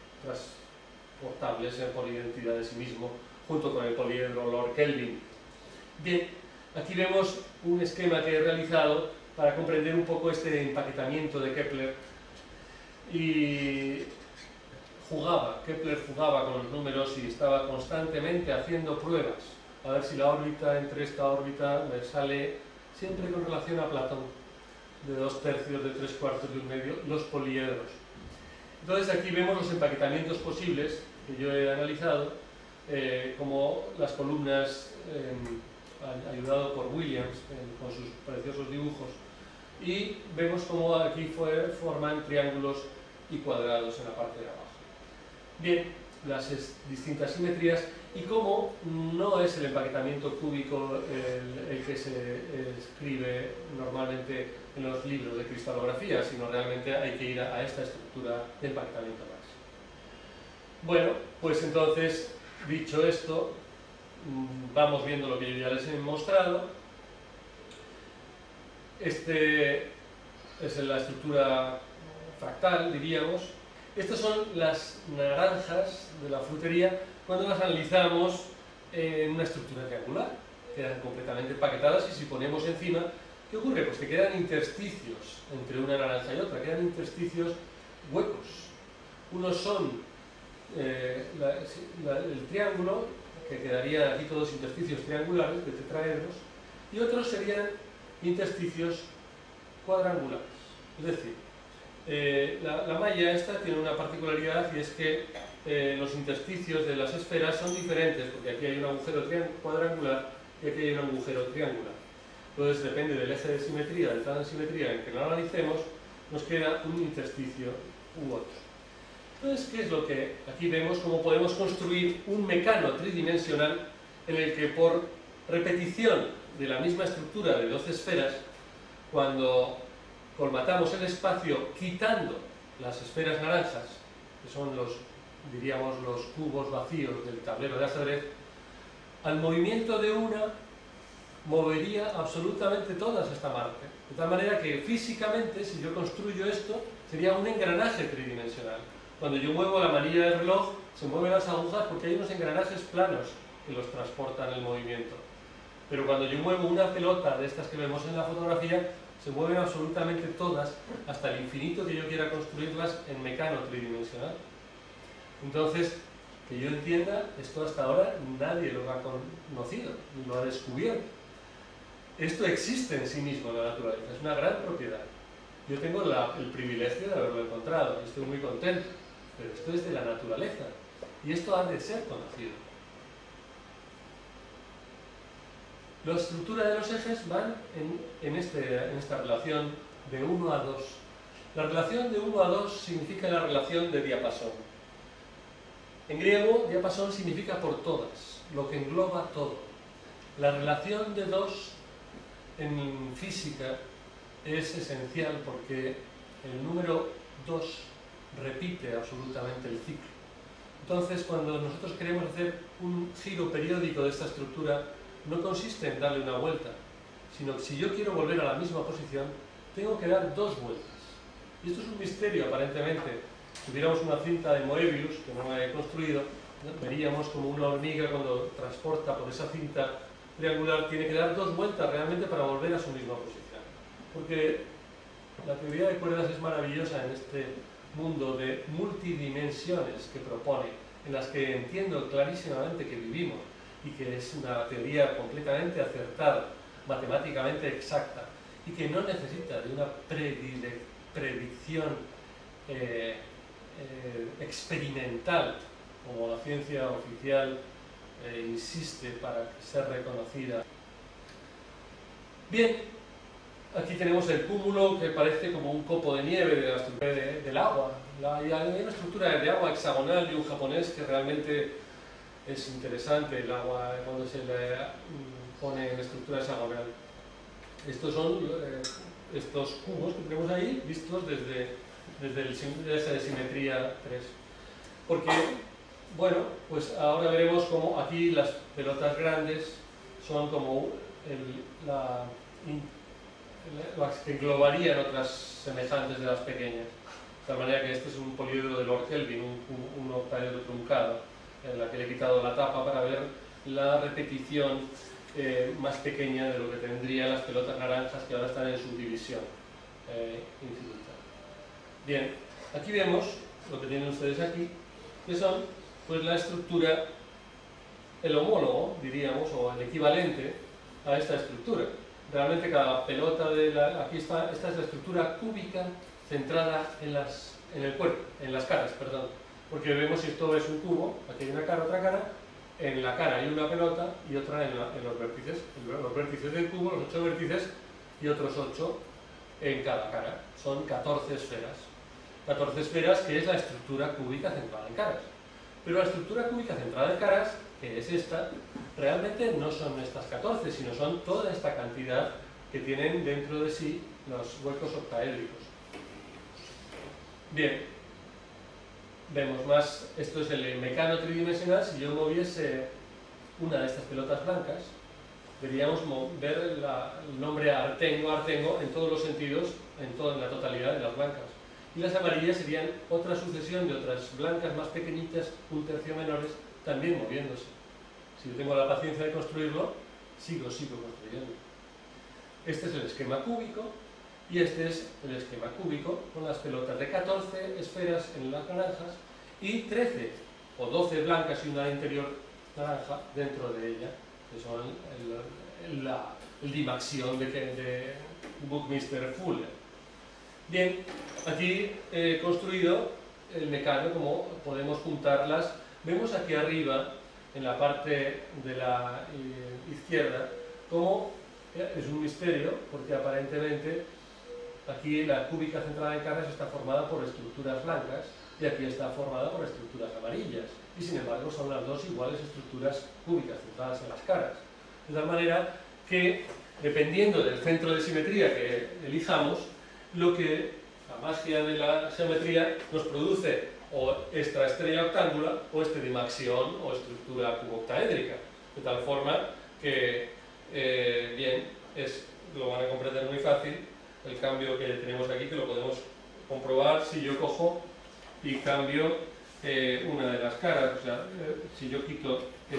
transportables por identidad de sí mismo, junto con el poliedro Lord Kelvin. Bien, aquí vemos un esquema que he realizado para comprender un poco este empaquetamiento de Kepler. Y Kepler jugaba con los números y estaba constantemente haciendo pruebas, a ver si la órbita entre esta órbita me sale siempre con relación a Platón, de 2/3, de 3/4, de 1/2, los poliedros. Entonces aquí vemos los empaquetamientos posibles que yo he analizado, como las columnas, ayudado por Williams con sus preciosos dibujos, y vemos cómo aquí forman triángulos y cuadrados en la parte de abajo. Bien, las distintas simetrías y cómo no es el empaquetamiento cúbico el que se escribe normalmente en los libros de cristalografía, sino realmente hay que ir a esta estructura de empaquetamiento más. Bueno, pues entonces, dicho esto, vamos viendo lo que yo ya les he mostrado. Este es la estructura fractal, diríamos. Estas son las naranjas de la frutería cuando las analizamos en una estructura triangular. Quedan completamente empaquetadas y si ponemos encima, ¿qué ocurre? Pues que quedan intersticios entre una naranja y otra, quedan intersticios huecos. Unos son el triángulo, que quedarían aquí todos intersticios triangulares de tetraedros, y otros serían intersticios cuadrangulares. Es decir, la malla esta tiene una particularidad, y es que los intersticios de las esferas son diferentes, porque aquí hay un agujero cuadrangular y aquí hay un agujero triangular. Entonces depende del eje de simetría, del plano de simetría en que lo analicemos, nos queda un intersticio u otro. Entonces, ¿qué es lo que aquí vemos? Cómo podemos construir un mecano tridimensional en el que por repetición de la misma estructura de 12 esferas, cuando colmatamos el espacio quitando las esferas naranjas, que son diríamos, los cubos vacíos del tablero de ajedrez, al movimiento de una movería absolutamente todas esta parte. De tal manera que físicamente, si yo construyo esto, sería un engranaje tridimensional. Cuando yo muevo la manilla del reloj, se mueven las agujas porque hay unos engranajes planos que los transportan el movimiento. Pero cuando yo muevo una pelota de estas que vemos en la fotografía, se mueven absolutamente todas hasta el infinito que yo quiera construirlas en mecano tridimensional. Entonces, que yo entienda, esto hasta ahora nadie lo ha conocido, ni lo ha descubierto. Esto existe en sí mismo en la naturaleza, es una gran propiedad. Yo tengo el privilegio de haberlo encontrado y estoy muy contento, pero esto es de la naturaleza y esto ha de ser conocido. La estructura de los ejes van en esta relación de 1 a 2. La relación de 1 a 2 significa la relación de diapasón. En griego, diapasón significa por todas, lo que engloba todo. La relación de 2 en física es esencial porque el número 2 repite absolutamente el ciclo. Entonces, cuando nosotros queremos hacer un giro periódico de esta estructura, no consiste en darle una vuelta, sino que si yo quiero volver a la misma posición, tengo que dar 2 vueltas. Y esto es un misterio, aparentemente. Si tuviéramos una cinta de Moebius, que no he construido, veríamos como una hormiga cuando transporta por esa cinta triangular tiene que dar 2 vueltas realmente para volver a su misma posición. Porque la teoría de cuerdas es maravillosa en este mundo de multidimensiones que propone, en las que entiendo clarísimamente que vivimos y que es una teoría completamente acertada, matemáticamente exacta y que no necesita de una predicción experimental como la ciencia oficial insiste para ser reconocida. Bien, aquí tenemos el cúmulo que parece como un copo de nieve de la estructura del agua. Hay una estructura de agua hexagonal de un japonés que realmente es interesante, el agua cuando se le pone en estructura hexagonal. Estos son estos cubos que tenemos ahí, vistos desde el eje de simetría 3. Porque, bueno, pues ahora veremos cómo aquí las pelotas grandes son como las que englobarían otras semejantes de las pequeñas. De tal manera que este es un poliedro de Lord Kelvin, un octaedro truncado, en la que le he quitado la tapa para ver la repetición más pequeña de lo que tendrían las pelotas naranjas que ahora están en subdivisión infinita. Bien, aquí vemos lo que tienen ustedes aquí, que son pues la estructura, el homólogo, diríamos, o el equivalente a esta estructura. Realmente cada pelota aquí está, esta es la estructura cúbica centrada en el cuerpo, en las caras, perdón. Porque vemos si esto es un cubo, aquí hay una cara, otra cara, en la cara hay una pelota y otra en los vértices. Los vértices del cubo, los 8 vértices y otros 8 en cada cara. Son 14 esferas. 14 esferas, que es la estructura cúbica centrada en caras. Pero la estructura cúbica centrada en caras, que es esta, realmente no son estas 14, sino son toda esta cantidad que tienen dentro de sí los huecos octaédricos. Bien, vemos más, esto es el mecano tridimensional. Si yo moviese una de estas pelotas blancas, deberíamos ver el nombre artengo en todos los sentidos, en la totalidad de las blancas. Y las amarillas serían otra sucesión de otras blancas más pequeñitas, un tercio menores, también moviéndose. Si yo tengo la paciencia de construirlo, sigo construyendo. Este es el esquema cúbico, y este es el esquema cúbico con las pelotas de 14 esferas en las naranjas y 13 o 12 blancas y una interior naranja dentro de ella, que son el dimaxión de Buckminster Fuller. Bien, aquí he construido el mecano, como podemos juntarlas. Vemos aquí arriba, en la parte de la izquierda, como es un misterio, porque aparentemente aquí la cúbica centrada en caras está formada por estructuras blancas y aquí está formada por estructuras amarillas. Y sin embargo son las dos iguales estructuras cúbicas centradas en las caras. De tal manera que, dependiendo del centro de simetría que elijamos, lo que la magia de la geometría nos produce o esta estrella octángula o este dimaxión o estructura cuboctaédrica. De tal forma que, bien, lo van a comprender muy fácil el cambio que tenemos aquí, que lo podemos comprobar si yo cojo y cambio una de las caras. O sea, si yo quito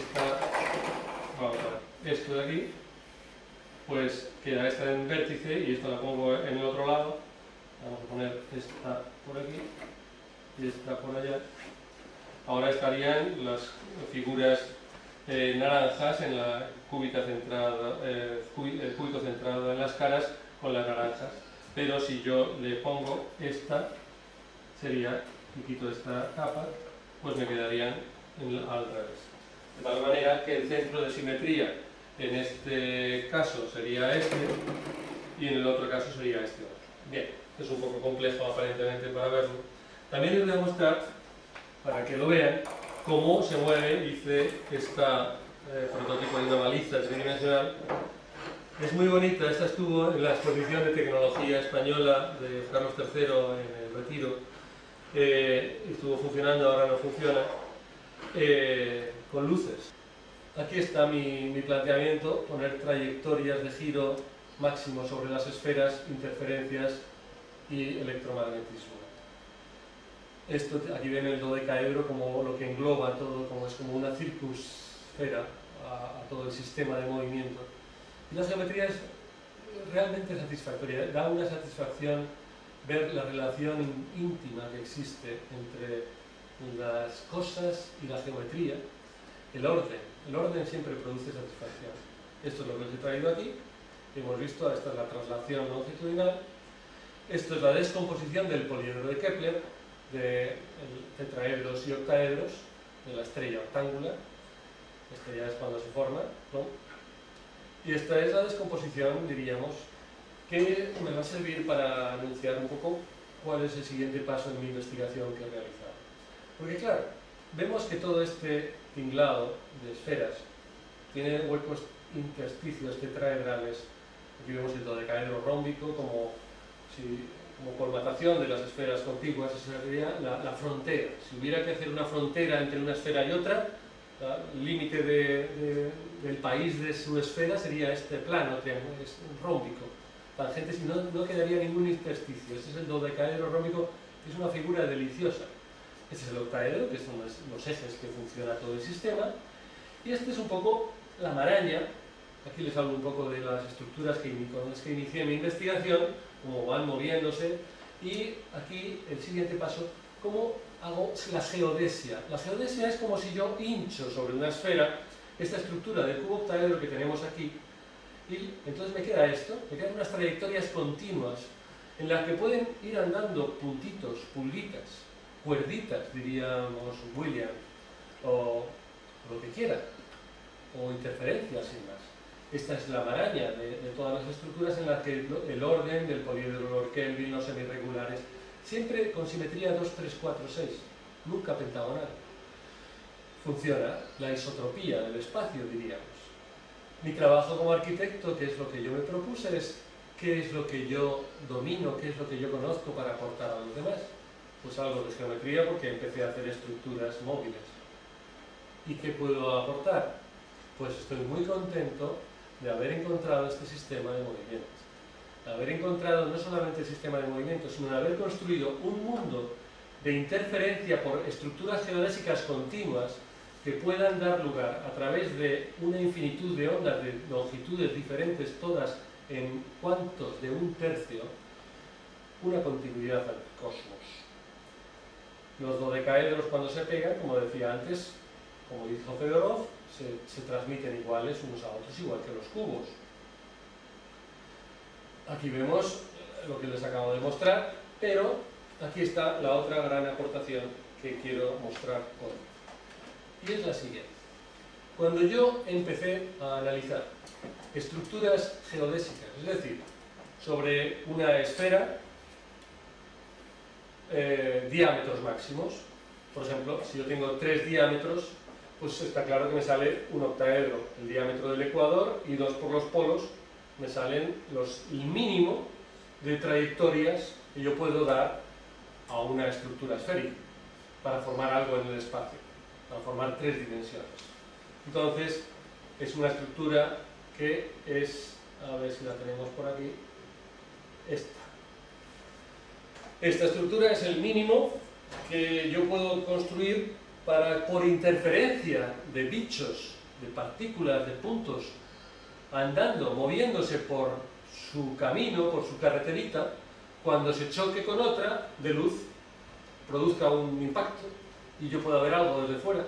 esto de aquí, pues queda esta en vértice y esto la pongo en el otro lado. Vamos a poner esta por aquí y esta por allá. Ahora estarían las figuras naranjas en la cúbica centrada, el cúbico centrado en las caras con las naranjas. Pero si yo le pongo esta, sería, y quito esta capa, pues me quedarían al revés. De tal manera que el centro de simetría en este caso sería este y en el otro caso sería este otro. Bien, es un poco complejo aparentemente para verlo. También les voy a mostrar, para que lo vean, cómo se mueve, hice este prototipo de una baliza tridimensional. Es muy bonita, esta estuvo en la exposición de tecnología española de Carlos III en el Retiro. Estuvo funcionando, ahora no funciona, con luces. Aquí está mi planteamiento, poner trayectorias de giro máximo sobre las esferas, interferencias y electromagnetismo. Esto, aquí ven el dodecaedro como lo que engloba todo, como es como una circunsfera a todo el sistema de movimiento. Y la geometría es realmente satisfactoria, da una satisfacción ver la relación íntima que existe entre las cosas y la geometría. El orden siempre produce satisfacción. Esto es lo que os he traído aquí. Hemos visto, esta es la traslación longitudinal. Esto es la descomposición del poliedro de Kepler, de tetraedros y octaedros, de la estrella octángula. Esto ya es cuando se forma, ¿no? Y esta es la descomposición, diríamos, que me va a servir para anunciar un poco cuál es el siguiente paso en mi investigación que he realizado. Porque claro, vemos que todo este tinglado de esferas tiene huecos intersticios tetraedrales. Aquí vemos el dodecaedro rómbico como colmatación de las esferas contiguas. Esa sería la frontera. Si hubiera que hacer una frontera entre una esfera y otra, el límite del país de su esfera sería este plano rómbico, tangente, si no quedaría ningún intersticio. Este es el dodecaedro rómbico, que es una figura deliciosa. Este es el octaedro, que son los ejes que funciona todo el sistema, y este es un poco la maraña aquí les hablo un poco de las estructuras con las que inicié mi investigación, cómo van moviéndose, y aquí el siguiente paso, cómo hago la geodesia. La geodesia es como si yo hincho sobre una esfera esta estructura del cubo octaedro que tenemos aquí, y entonces me queda esto, me quedan unas trayectorias continuas en las que pueden ir andando puntitos, pulguitas, cuerditas, diríamos William, o lo que quiera, o interferencias sin más. Esta es la maraña de todas las estructuras en las que el orden del poliedro Kelvin, los semirregulares, siempre con simetría 2, 3, 4, 6, nunca pentagonal. Funciona la isotropía del espacio, diríamos. Mi trabajo como arquitecto, que es lo que yo me propuse, es qué es lo que yo domino, qué es lo que yo conozco para aportar a los demás. Pues algo de geometría, porque empecé a hacer estructuras móviles. ¿Y qué puedo aportar? Pues estoy muy contento de haber encontrado este sistema de movimientos. De haber encontrado no solamente el sistema de movimientos, sino de haber construido un mundo de interferencia por estructuras geodésicas continuas que puedan dar lugar a través de una infinitud de ondas de longitudes diferentes, todas en cuantos de un tercio, una continuidad al cosmos. Los dodecaedros, cuando se pegan, como decía antes, como dijo Fedorov, se transmiten iguales unos a otros, igual que los cubos. Aquí vemos lo que les acabo de mostrar, pero aquí está la otra gran aportación que quiero mostrar hoy. Y es la siguiente. Cuando yo empecé a analizar estructuras geodésicas, es decir, sobre una esfera, diámetros máximos, por ejemplo, si yo tengo 3 diámetros, pues está claro que me sale un octaedro, el diámetro del ecuador, y 2 por los polos, me salen el mínimo de trayectorias que yo puedo dar a una estructura esférica para formar algo en el espacio, para formar 3 dimensiones. Entonces, es una estructura que es, a ver si la tenemos por aquí, esta. Esta estructura es el mínimo que yo puedo construir por interferencia de bichos, de partículas, de puntos, andando, moviéndose por su camino, por su carreterita, cuando se choque con otra de luz, produzca un impacto y yo pueda ver algo desde fuera.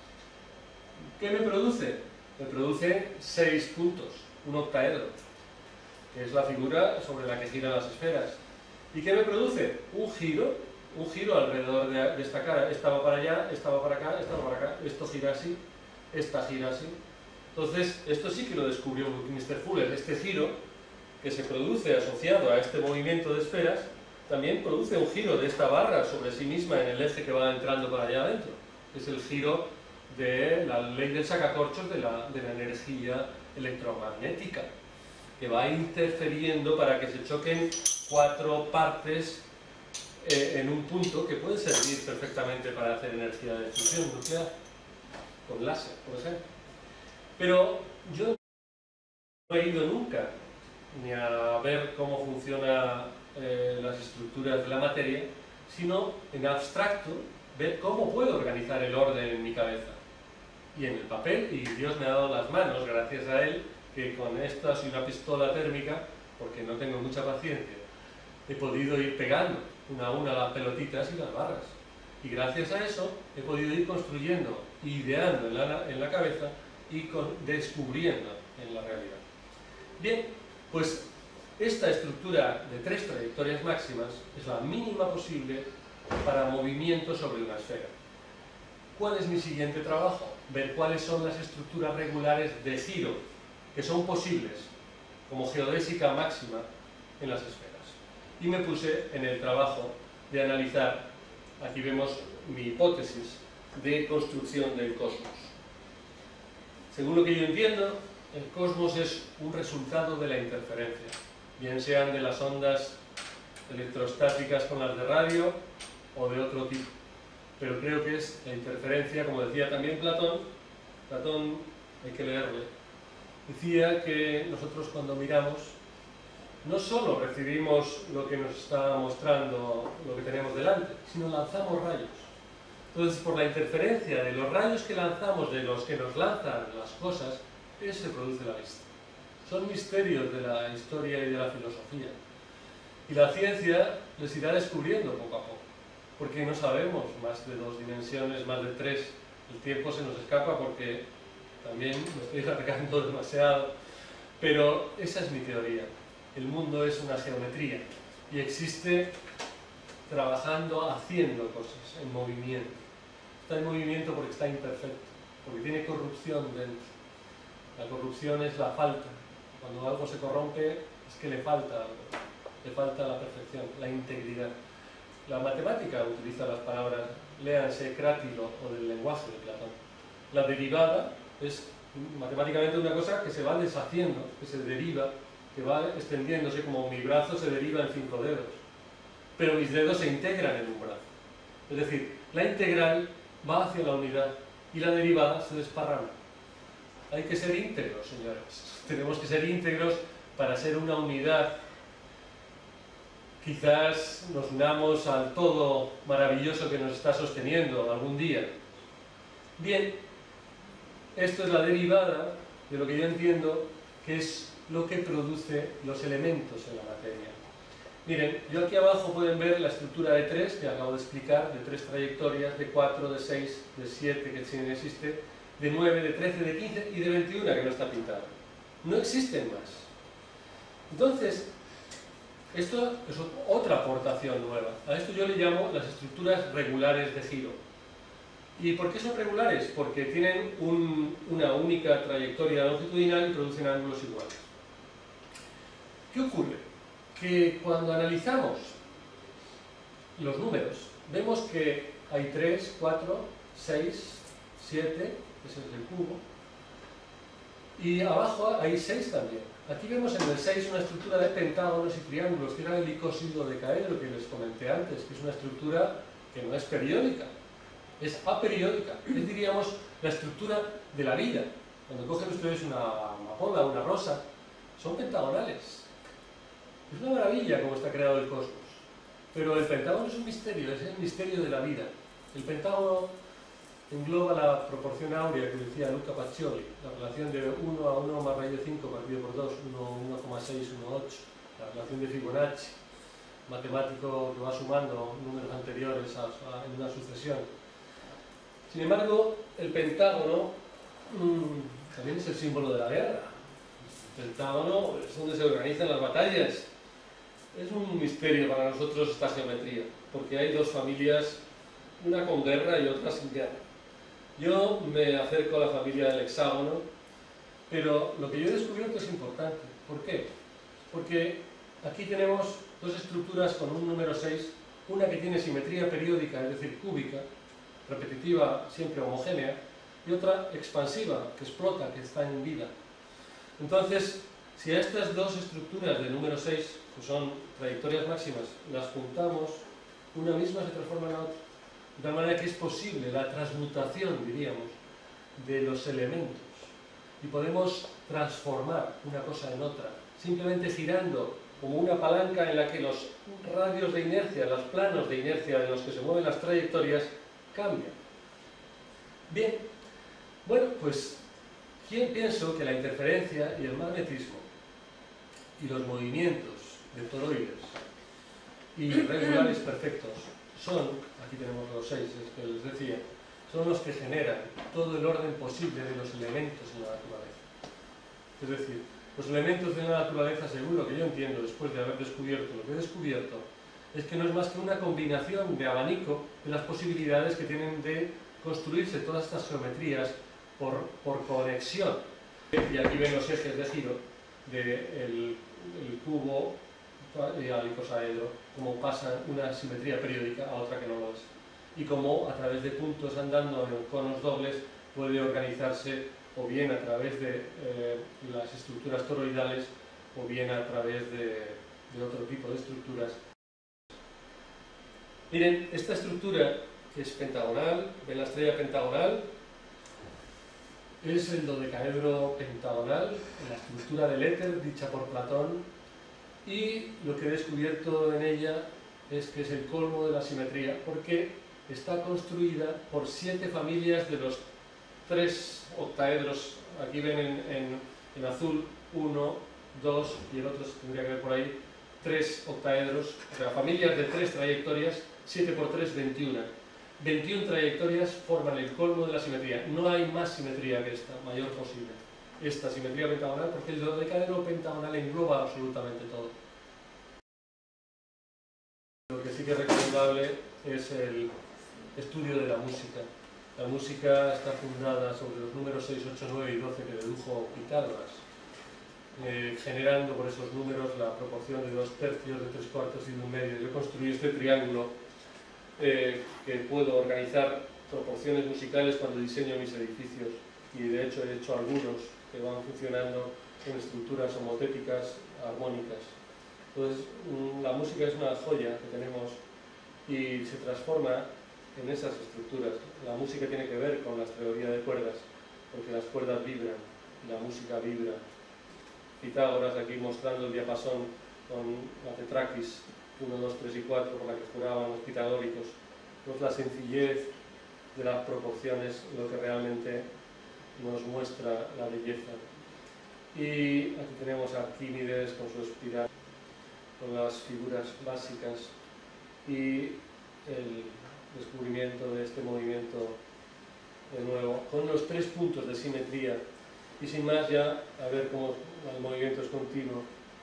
¿Qué me produce? Me produce 6 puntos, un octaedro, que es la figura sobre la que giran las esferas. ¿Y qué me produce? Un giro alrededor de esta cara. Esta va para allá, esta va para acá, esta va para acá, esto gira así, esta gira así. Entonces, esto sí que lo descubrió Mr. Fuller. Este giro, que se produce asociado a este movimiento de esferas, también produce un giro de esta barra sobre sí misma en el eje que va entrando para allá adentro. Es el giro de la ley del sacacorchos de la energía electromagnética, que va interfiriendo para que se choquen 4 partes en un punto que puede servir perfectamente para hacer energía de fusión nuclear, con láser, por ejemplo. Pero yo no he ido nunca ni a ver cómo funcionan las estructuras de la materia, sino en abstracto ver cómo puedo organizar el orden en mi cabeza y en el papel, y Dios me ha dado las manos, gracias a él, que con estas y una pistola térmica, porque no tengo mucha paciencia, he podido ir pegando una a una las pelotitas y las barras. Y gracias a eso he podido ir construyendo, ideando en la cabeza y descubriendo en la realidad. Bien, pues esta estructura de 3 trayectorias máximas es la mínima posible para movimiento sobre una esfera. ¿Cuál es mi siguiente trabajo? Ver cuáles son las estructuras regulares de giro que son posibles como geodésica máxima en las esferas. Y me puse en el trabajo de analizar, aquí vemos mi hipótesis de construcción del cosmos. Según lo que yo entiendo, el cosmos es un resultado de la interferencia, bien sean de las ondas electrostáticas con las de radio o de otro tipo. Pero creo que es la interferencia, como decía también Platón, hay que leerle, decía que nosotros cuando miramos no solo recibimos lo que nos está mostrando lo que tenemos delante, sino lanzamos rayos. Entonces, por la interferencia de los rayos que lanzamos, de los que nos lanzan las cosas, se produce la vista. Son misterios de la historia y de la filosofía. Y la ciencia les irá descubriendo poco a poco, porque no sabemos más de 2 dimensiones, más de 3. El tiempo se nos escapa porque también me estoy alargando demasiado, pero esa es mi teoría. El mundo es una geometría y existe trabajando, haciendo cosas, en movimiento. Está en movimiento porque está imperfecto, porque tiene corrupción dentro. La corrupción es la falta. Cuando algo se corrompe es que le falta algo, le falta la perfección, la integridad. La matemática utiliza las palabras, léanse crátilo o del lenguaje de Platón. La derivada es matemáticamente una cosa que se va deshaciendo, que se deriva, que va extendiéndose, como mi brazo se deriva en 5 dedos, pero mis dedos se integran en un brazo. Es decir, la integral va hacia la unidad y la derivada se desparrama. Hay que ser íntegros, señores. Tenemos que ser íntegros para ser una unidad. Quizás nos unamos al todo maravilloso que nos está sosteniendo algún día. Bien, esto es la derivada de lo que yo entiendo que es lo que produce los elementos en la materia. Miren, yo aquí abajo pueden ver la estructura de 3 que acabo de explicar, de 3 trayectorias, de 4, de 6, de 7, que sí existe, de 9, de 13, de 15 y de 21, que no está pintado. No existen más. Entonces, esto es otra aportación nueva. A esto yo le llamo las estructuras regulares de giro. ¿Y por qué son regulares? Porque tienen una única trayectoria longitudinal y producen ángulos iguales. ¿Qué ocurre? Que cuando analizamos los números, vemos que hay 3, 4, 6, 7, ese es el cubo, y abajo hay 6 también. Aquí vemos en el 6 una estructura de pentágonos y triángulos, que era el icósido decaedro que les comenté antes, que es una estructura que no es periódica, es aperiódica, es, diríamos, la estructura de la vida. Cuando cogen ustedes una amapola, una rosa, son pentagonales. Es una maravilla cómo está creado el cosmos. Pero el pentágono es un misterio, es el misterio de la vida. El pentágono engloba la proporción áurea que decía Luca Pacioli, la relación de 1 a 1 más raíz de 5 partido por 2, 1,6, 1,8, la relación de Fibonacci, matemático que va sumando números anteriores en una sucesión. Sin embargo, el pentágono también es el símbolo de la guerra. El pentágono es donde se organizan las batallas. Es un misterio para nosotros esta geometría, porque hay 2 familias, una con guerra y otra sin guerra. Yo me acerco a la familia del hexágono, pero lo que yo he descubierto es importante. ¿Por qué? Porque aquí tenemos 2 estructuras con un número 6, una que tiene simetría periódica, es decir, cúbica, repetitiva, siempre homogénea, y otra expansiva, que explota, que está en vida. Entonces, si a estas 2 estructuras del número 6, que son trayectorias máximas, las juntamos, una misma se transforma en la otra. De tal manera que es posible la transmutación, diríamos, de los elementos. Y podemos transformar una cosa en otra, simplemente girando como una palanca en la que los radios de inercia, los planos de inercia en los que se mueven las trayectorias, cambian. Bien, bueno, pues pienso que la interferencia y el magnetismo y los movimientos de toroides y regulares perfectos son, aquí tenemos los 6 que les decía, son los que generan todo el orden posible de los elementos en la naturaleza. Es decir, los elementos de la naturaleza, según lo que yo entiendo después de haber descubierto lo que he descubierto, es que no es más que una combinación de abanico de las posibilidades que tienen de construirse todas estas geometrías por conexión. Y aquí ven los ejes de giro del cubo al icosaedro, como pasa una simetría periódica a otra que no lo es. Y como a través de puntos andando en conos dobles puede organizarse o bien a través de las estructuras toroidales o bien a través de otro tipo de estructuras. Miren, esta estructura que es pentagonal, ven la estrella pentagonal, es el dodecaedro pentagonal, la estructura del éter dicha por Platón, y lo que he descubierto en ella es que es el colmo de la simetría, porque está construida por 7 familias de los 3 octaedros. Aquí ven en azul 1, 2 y el otro tendría que ver por ahí 3 octaedros, o sea, familias de 3 trayectorias, 7 por 3, 21. 21 trayectorias forman el colmo de la simetría. No hay más simetría que esta, mayor posible. Esta simetría pentagonal, porque el dodecaedro pentagonal engloba absolutamente todo. Lo que sí que es recomendable es el estudio de la música. La música está fundada sobre los números 6, 8, 9 y 12 que dedujo Pitágoras, generando por esos números la proporción de 2 tercios, de 3 cuartos y de 1 medio. Yo construí este triángulo que puedo organizar proporciones musicales cuando diseño mis edificios, y de hecho he hecho algunos que van funcionando en estructuras homotéticas armónicas. Entonces la música es una joya que tenemos y se transforma en esas estructuras. La música tiene que ver con la teoría de cuerdas, porque las cuerdas vibran, la música vibra. Pitágoras aquí mostrando el diapasón con la tetraquis 1, 2, 3 y 4 por la que juraban los pitagóricos. Pues la sencillez de las proporciones lo que realmente nos muestra la belleza. Y aquí tenemos a Arquímedes con su espiral, con las figuras básicas y el descubrimiento de este movimiento de nuevo, con los 3 puntos de simetría. Y sin más, ya a ver cómo el movimiento es continuo,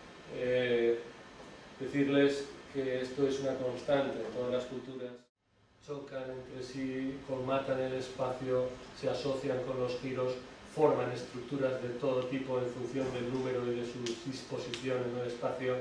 decirles que esto es una constante en todas las culturas. Chocan entre sí, colmatan el espacio, se asocian con los giros, forman estructuras de todo tipo en función del número y de su disposición en el espacio.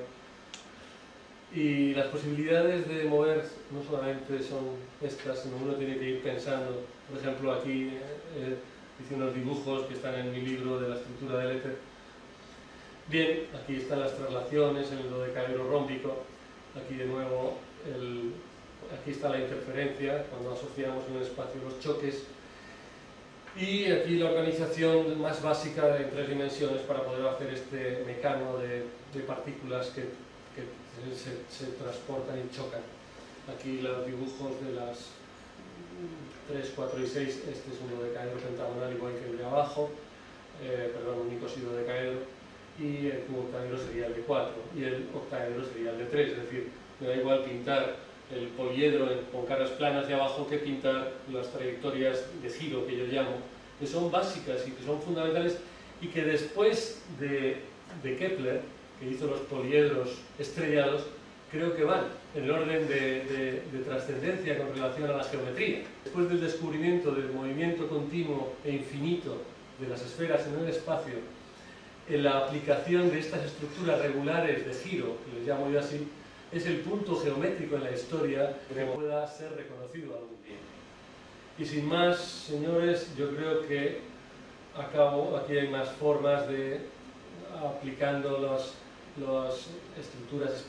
Y las posibilidades de mover no solamente son estas, sino uno tiene que ir pensando. Por ejemplo, aquí hice unos dibujos que están en mi libro de la estructura del éter. Bien, aquí están las traslaciones en el dodecaedro rómbico. Aquí de nuevo, aquí está la interferencia, cuando asociamos en el espacio los choques. Y aquí la organización más básica en 3 dimensiones para poder hacer este mecano de partículas que se transportan y chocan. Aquí los dibujos de las 3, 4 y 6, este es un dodecaedro pentagonal igual que el de abajo, perdón, un icosidodecaedro, y el octaedro sería el de 4, y el octaedro sería el de 3, es decir, me da igual pintar el poliedro con caras planas de abajo que pintar las trayectorias de giro que yo llamo, que son básicas y que son fundamentales, y que después de Kepler, que hizo los poliedros estrellados, creo que van en el orden de trascendencia con relación a la geometría. Después del descubrimiento del movimiento continuo e infinito de las esferas en el espacio, en la aplicación de estas estructuras regulares de giro, que les llamo yo así, es el punto geométrico en la historia que pueda ser reconocido algún día. Y sin más, señores, yo creo que aquí hay más formas de aplicando las estructuras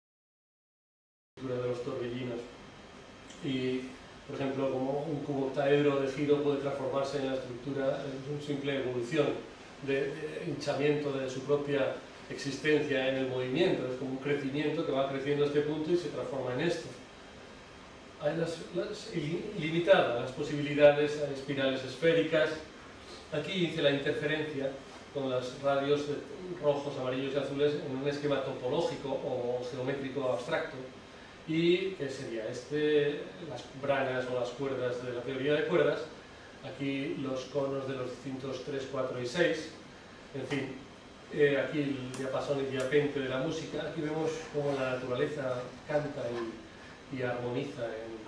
de los torbellinos. Y, por ejemplo, como un cubo octaedro de giro puede transformarse en la estructura, en una simple evolución de hinchamiento de su propia existencia en el movimiento. Es como un crecimiento que va creciendo a este punto y se transforma en esto. Hay ilimitadas las posibilidades, hay espirales esféricas. Aquí hice la interferencia con los radios rojos, amarillos y azules en un esquema topológico o geométrico abstracto. Y que sería las branas o las cuerdas de la teoría de cuerdas, aquí los conos de los cintos 3, 4 y 6, en fin, aquí el diapasón y diapente de la música. Aquí vemos cómo la naturaleza canta y armoniza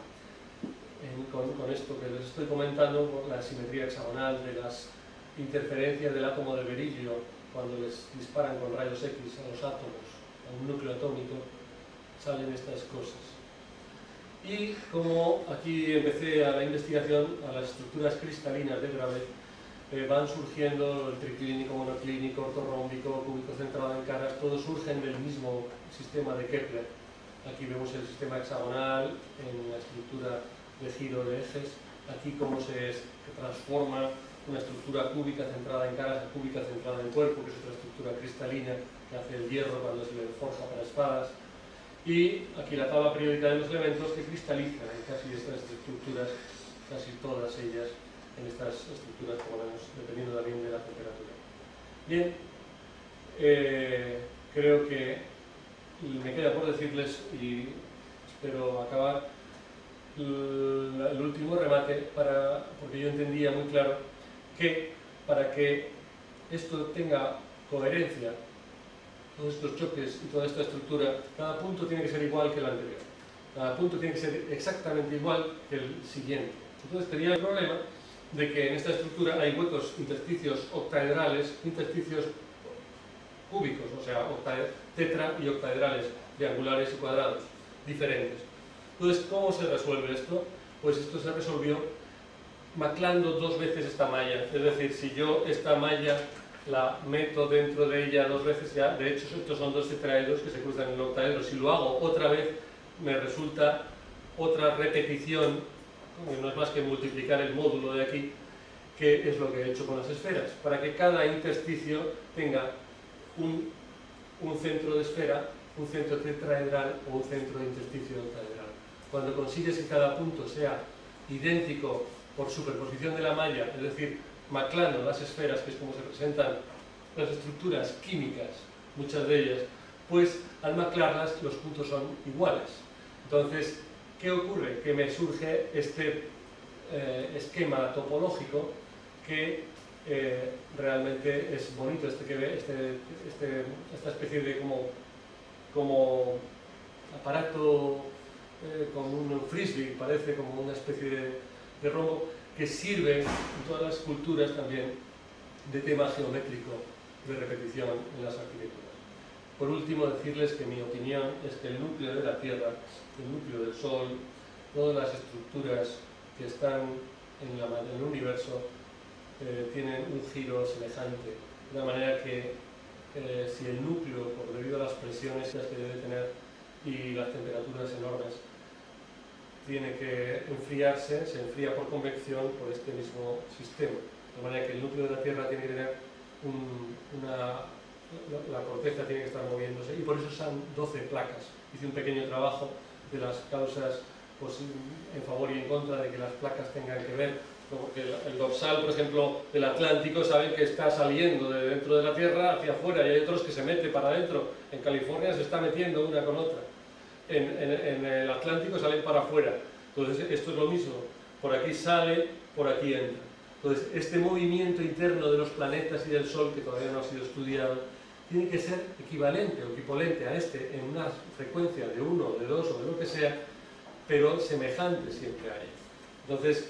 con esto que les estoy comentando, por la simetría hexagonal de las interferencias del átomo de berilio cuando les disparan con rayos X a los átomos, a un núcleo atómico, salen estas cosas. Y como aquí empecé a la investigación, a las estructuras cristalinas de Gravé, van surgiendo el triclínico, monoclínico, ortorrómbico, cúbico centrado en caras, todos surgen del mismo sistema de Kepler. Aquí vemos el sistema hexagonal en la estructura de giro de ejes, aquí cómo se transforma una estructura cúbica centrada en caras a cúbica centrada en cuerpo, que es otra estructura cristalina que hace el hierro cuando se le forja para espadas. Y aquí la tabla periódica de los elementos que cristalizan en casi estas estructuras, casi todas ellas en estas estructuras, por lo menos, dependiendo también de la temperatura. Bien, creo que me queda por decirles, y espero acabar, el último remate, porque yo entendía muy claro que para que esto tenga coherencia, todos estos choques y toda esta estructura, cada punto tiene que ser igual que el anterior. Cada punto tiene que ser exactamente igual que el siguiente. Entonces tenía el problema de que en esta estructura hay huecos, intersticios octaedrales, intersticios cúbicos, o sea, tetra y octaedrales, triangulares y cuadrados, diferentes. Entonces, ¿cómo se resuelve esto? Pues esto se resolvió maclando dos veces esta malla. Es decir, si yo esta malla la meto dentro de ella dos veces, ya, de hecho estos son dos tetraedros que se cruzan en el octaedro, si lo hago otra vez me resulta otra repetición, no es más que multiplicar el módulo de aquí, que es lo que he hecho con las esferas, para que cada intersticio tenga un centro de esfera, un centro tetraedral o un centro de intersticio octaedral. Cuando consigues que cada punto sea idéntico por superposición de la malla, es decir, maclando las esferas, que es como se representan las estructuras químicas, muchas de ellas, pues al maclarlas los puntos son iguales. Entonces, ¿qué ocurre? Que me surge este esquema topológico que realmente es bonito, que ve, esta especie de como aparato con un frisbee, parece como una especie de rombo, que sirve en todas las culturas también de tema geométrico de repetición en las arquitecturas. Por último, decirles que mi opinión es que el núcleo de la Tierra, el núcleo del Sol, todas las estructuras que están en el universo tienen un giro semejante, de manera que si el núcleo, por debido a las presiones que debe tener y las temperaturas enormes, tiene que enfriarse, se enfría por convección por este mismo sistema. De manera que el núcleo de la Tierra tiene que tener la corteza tiene que estar moviéndose, y por eso son 12 placas. Hice un pequeño trabajo de las causas pues, en favor y en contra de que las placas tengan que ver, porque el dorsal, por ejemplo, del Atlántico, saben que está saliendo de dentro de la Tierra hacia afuera, y hay otros que se mete para adentro. En California se está metiendo una con otra. En el Atlántico salen para afuera. Entonces esto es lo mismo, por aquí sale, por aquí entra. Entonces este movimiento interno de los planetas y del Sol, que todavía no ha sido estudiado, tiene que ser equivalente o equivalente a este en una frecuencia de 1, de 2 o de lo que sea, pero semejante siempre a ella. Entonces,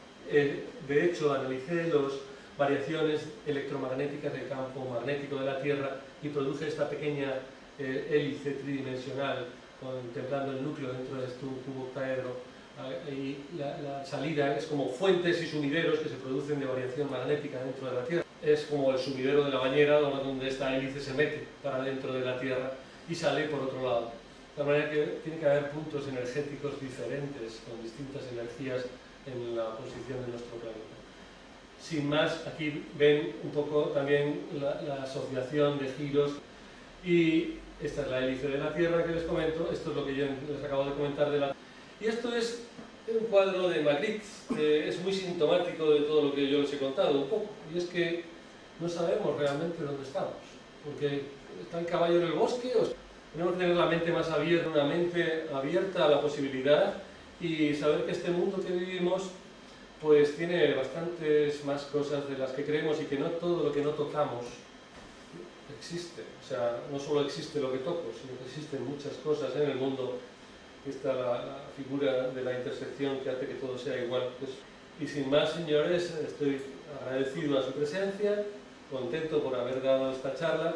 de hecho, analicé las variaciones electromagnéticas del campo magnético de la Tierra y produje esta pequeña hélice tridimensional contemplando el núcleo dentro de este tubo octaedro, y la salida es como fuentes y sumideros que se producen de variación magnética dentro de la Tierra. Es como el sumidero de la bañera, donde esta hélice se mete para dentro de la Tierra y sale por otro lado. De manera que tiene que haber puntos energéticos diferentes, con distintas energías en la posición de nuestro planeta. Sin más, aquí ven un poco también la asociación de giros, y esta es la hélice de la Tierra que les comento, esto es lo que yo les acabo de comentar de la... Y esto es un cuadro de Magritte, es muy sintomático de todo lo que yo les he contado un poco, y es que no sabemos realmente dónde estamos, porque está el caballo en el bosque, tenemos que tener la mente más abierta, una mente abierta a la posibilidad, y saber que este mundo que vivimos pues tiene bastantes más cosas de las que creemos, y que no todo lo que no tocamos existe. O sea, no solo existe lo que toco, sino que existen muchas cosas en el mundo. Está la figura de la intersección que hace que todo sea igual. Pues, y sin más, señores, estoy agradecido a su presencia, contento por haber dado esta charla,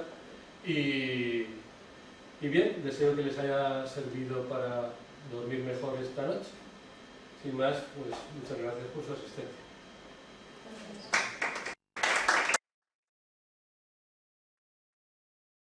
y bien, deseo que les haya servido para dormir mejor esta noche. Sin más, pues muchas gracias por su asistencia.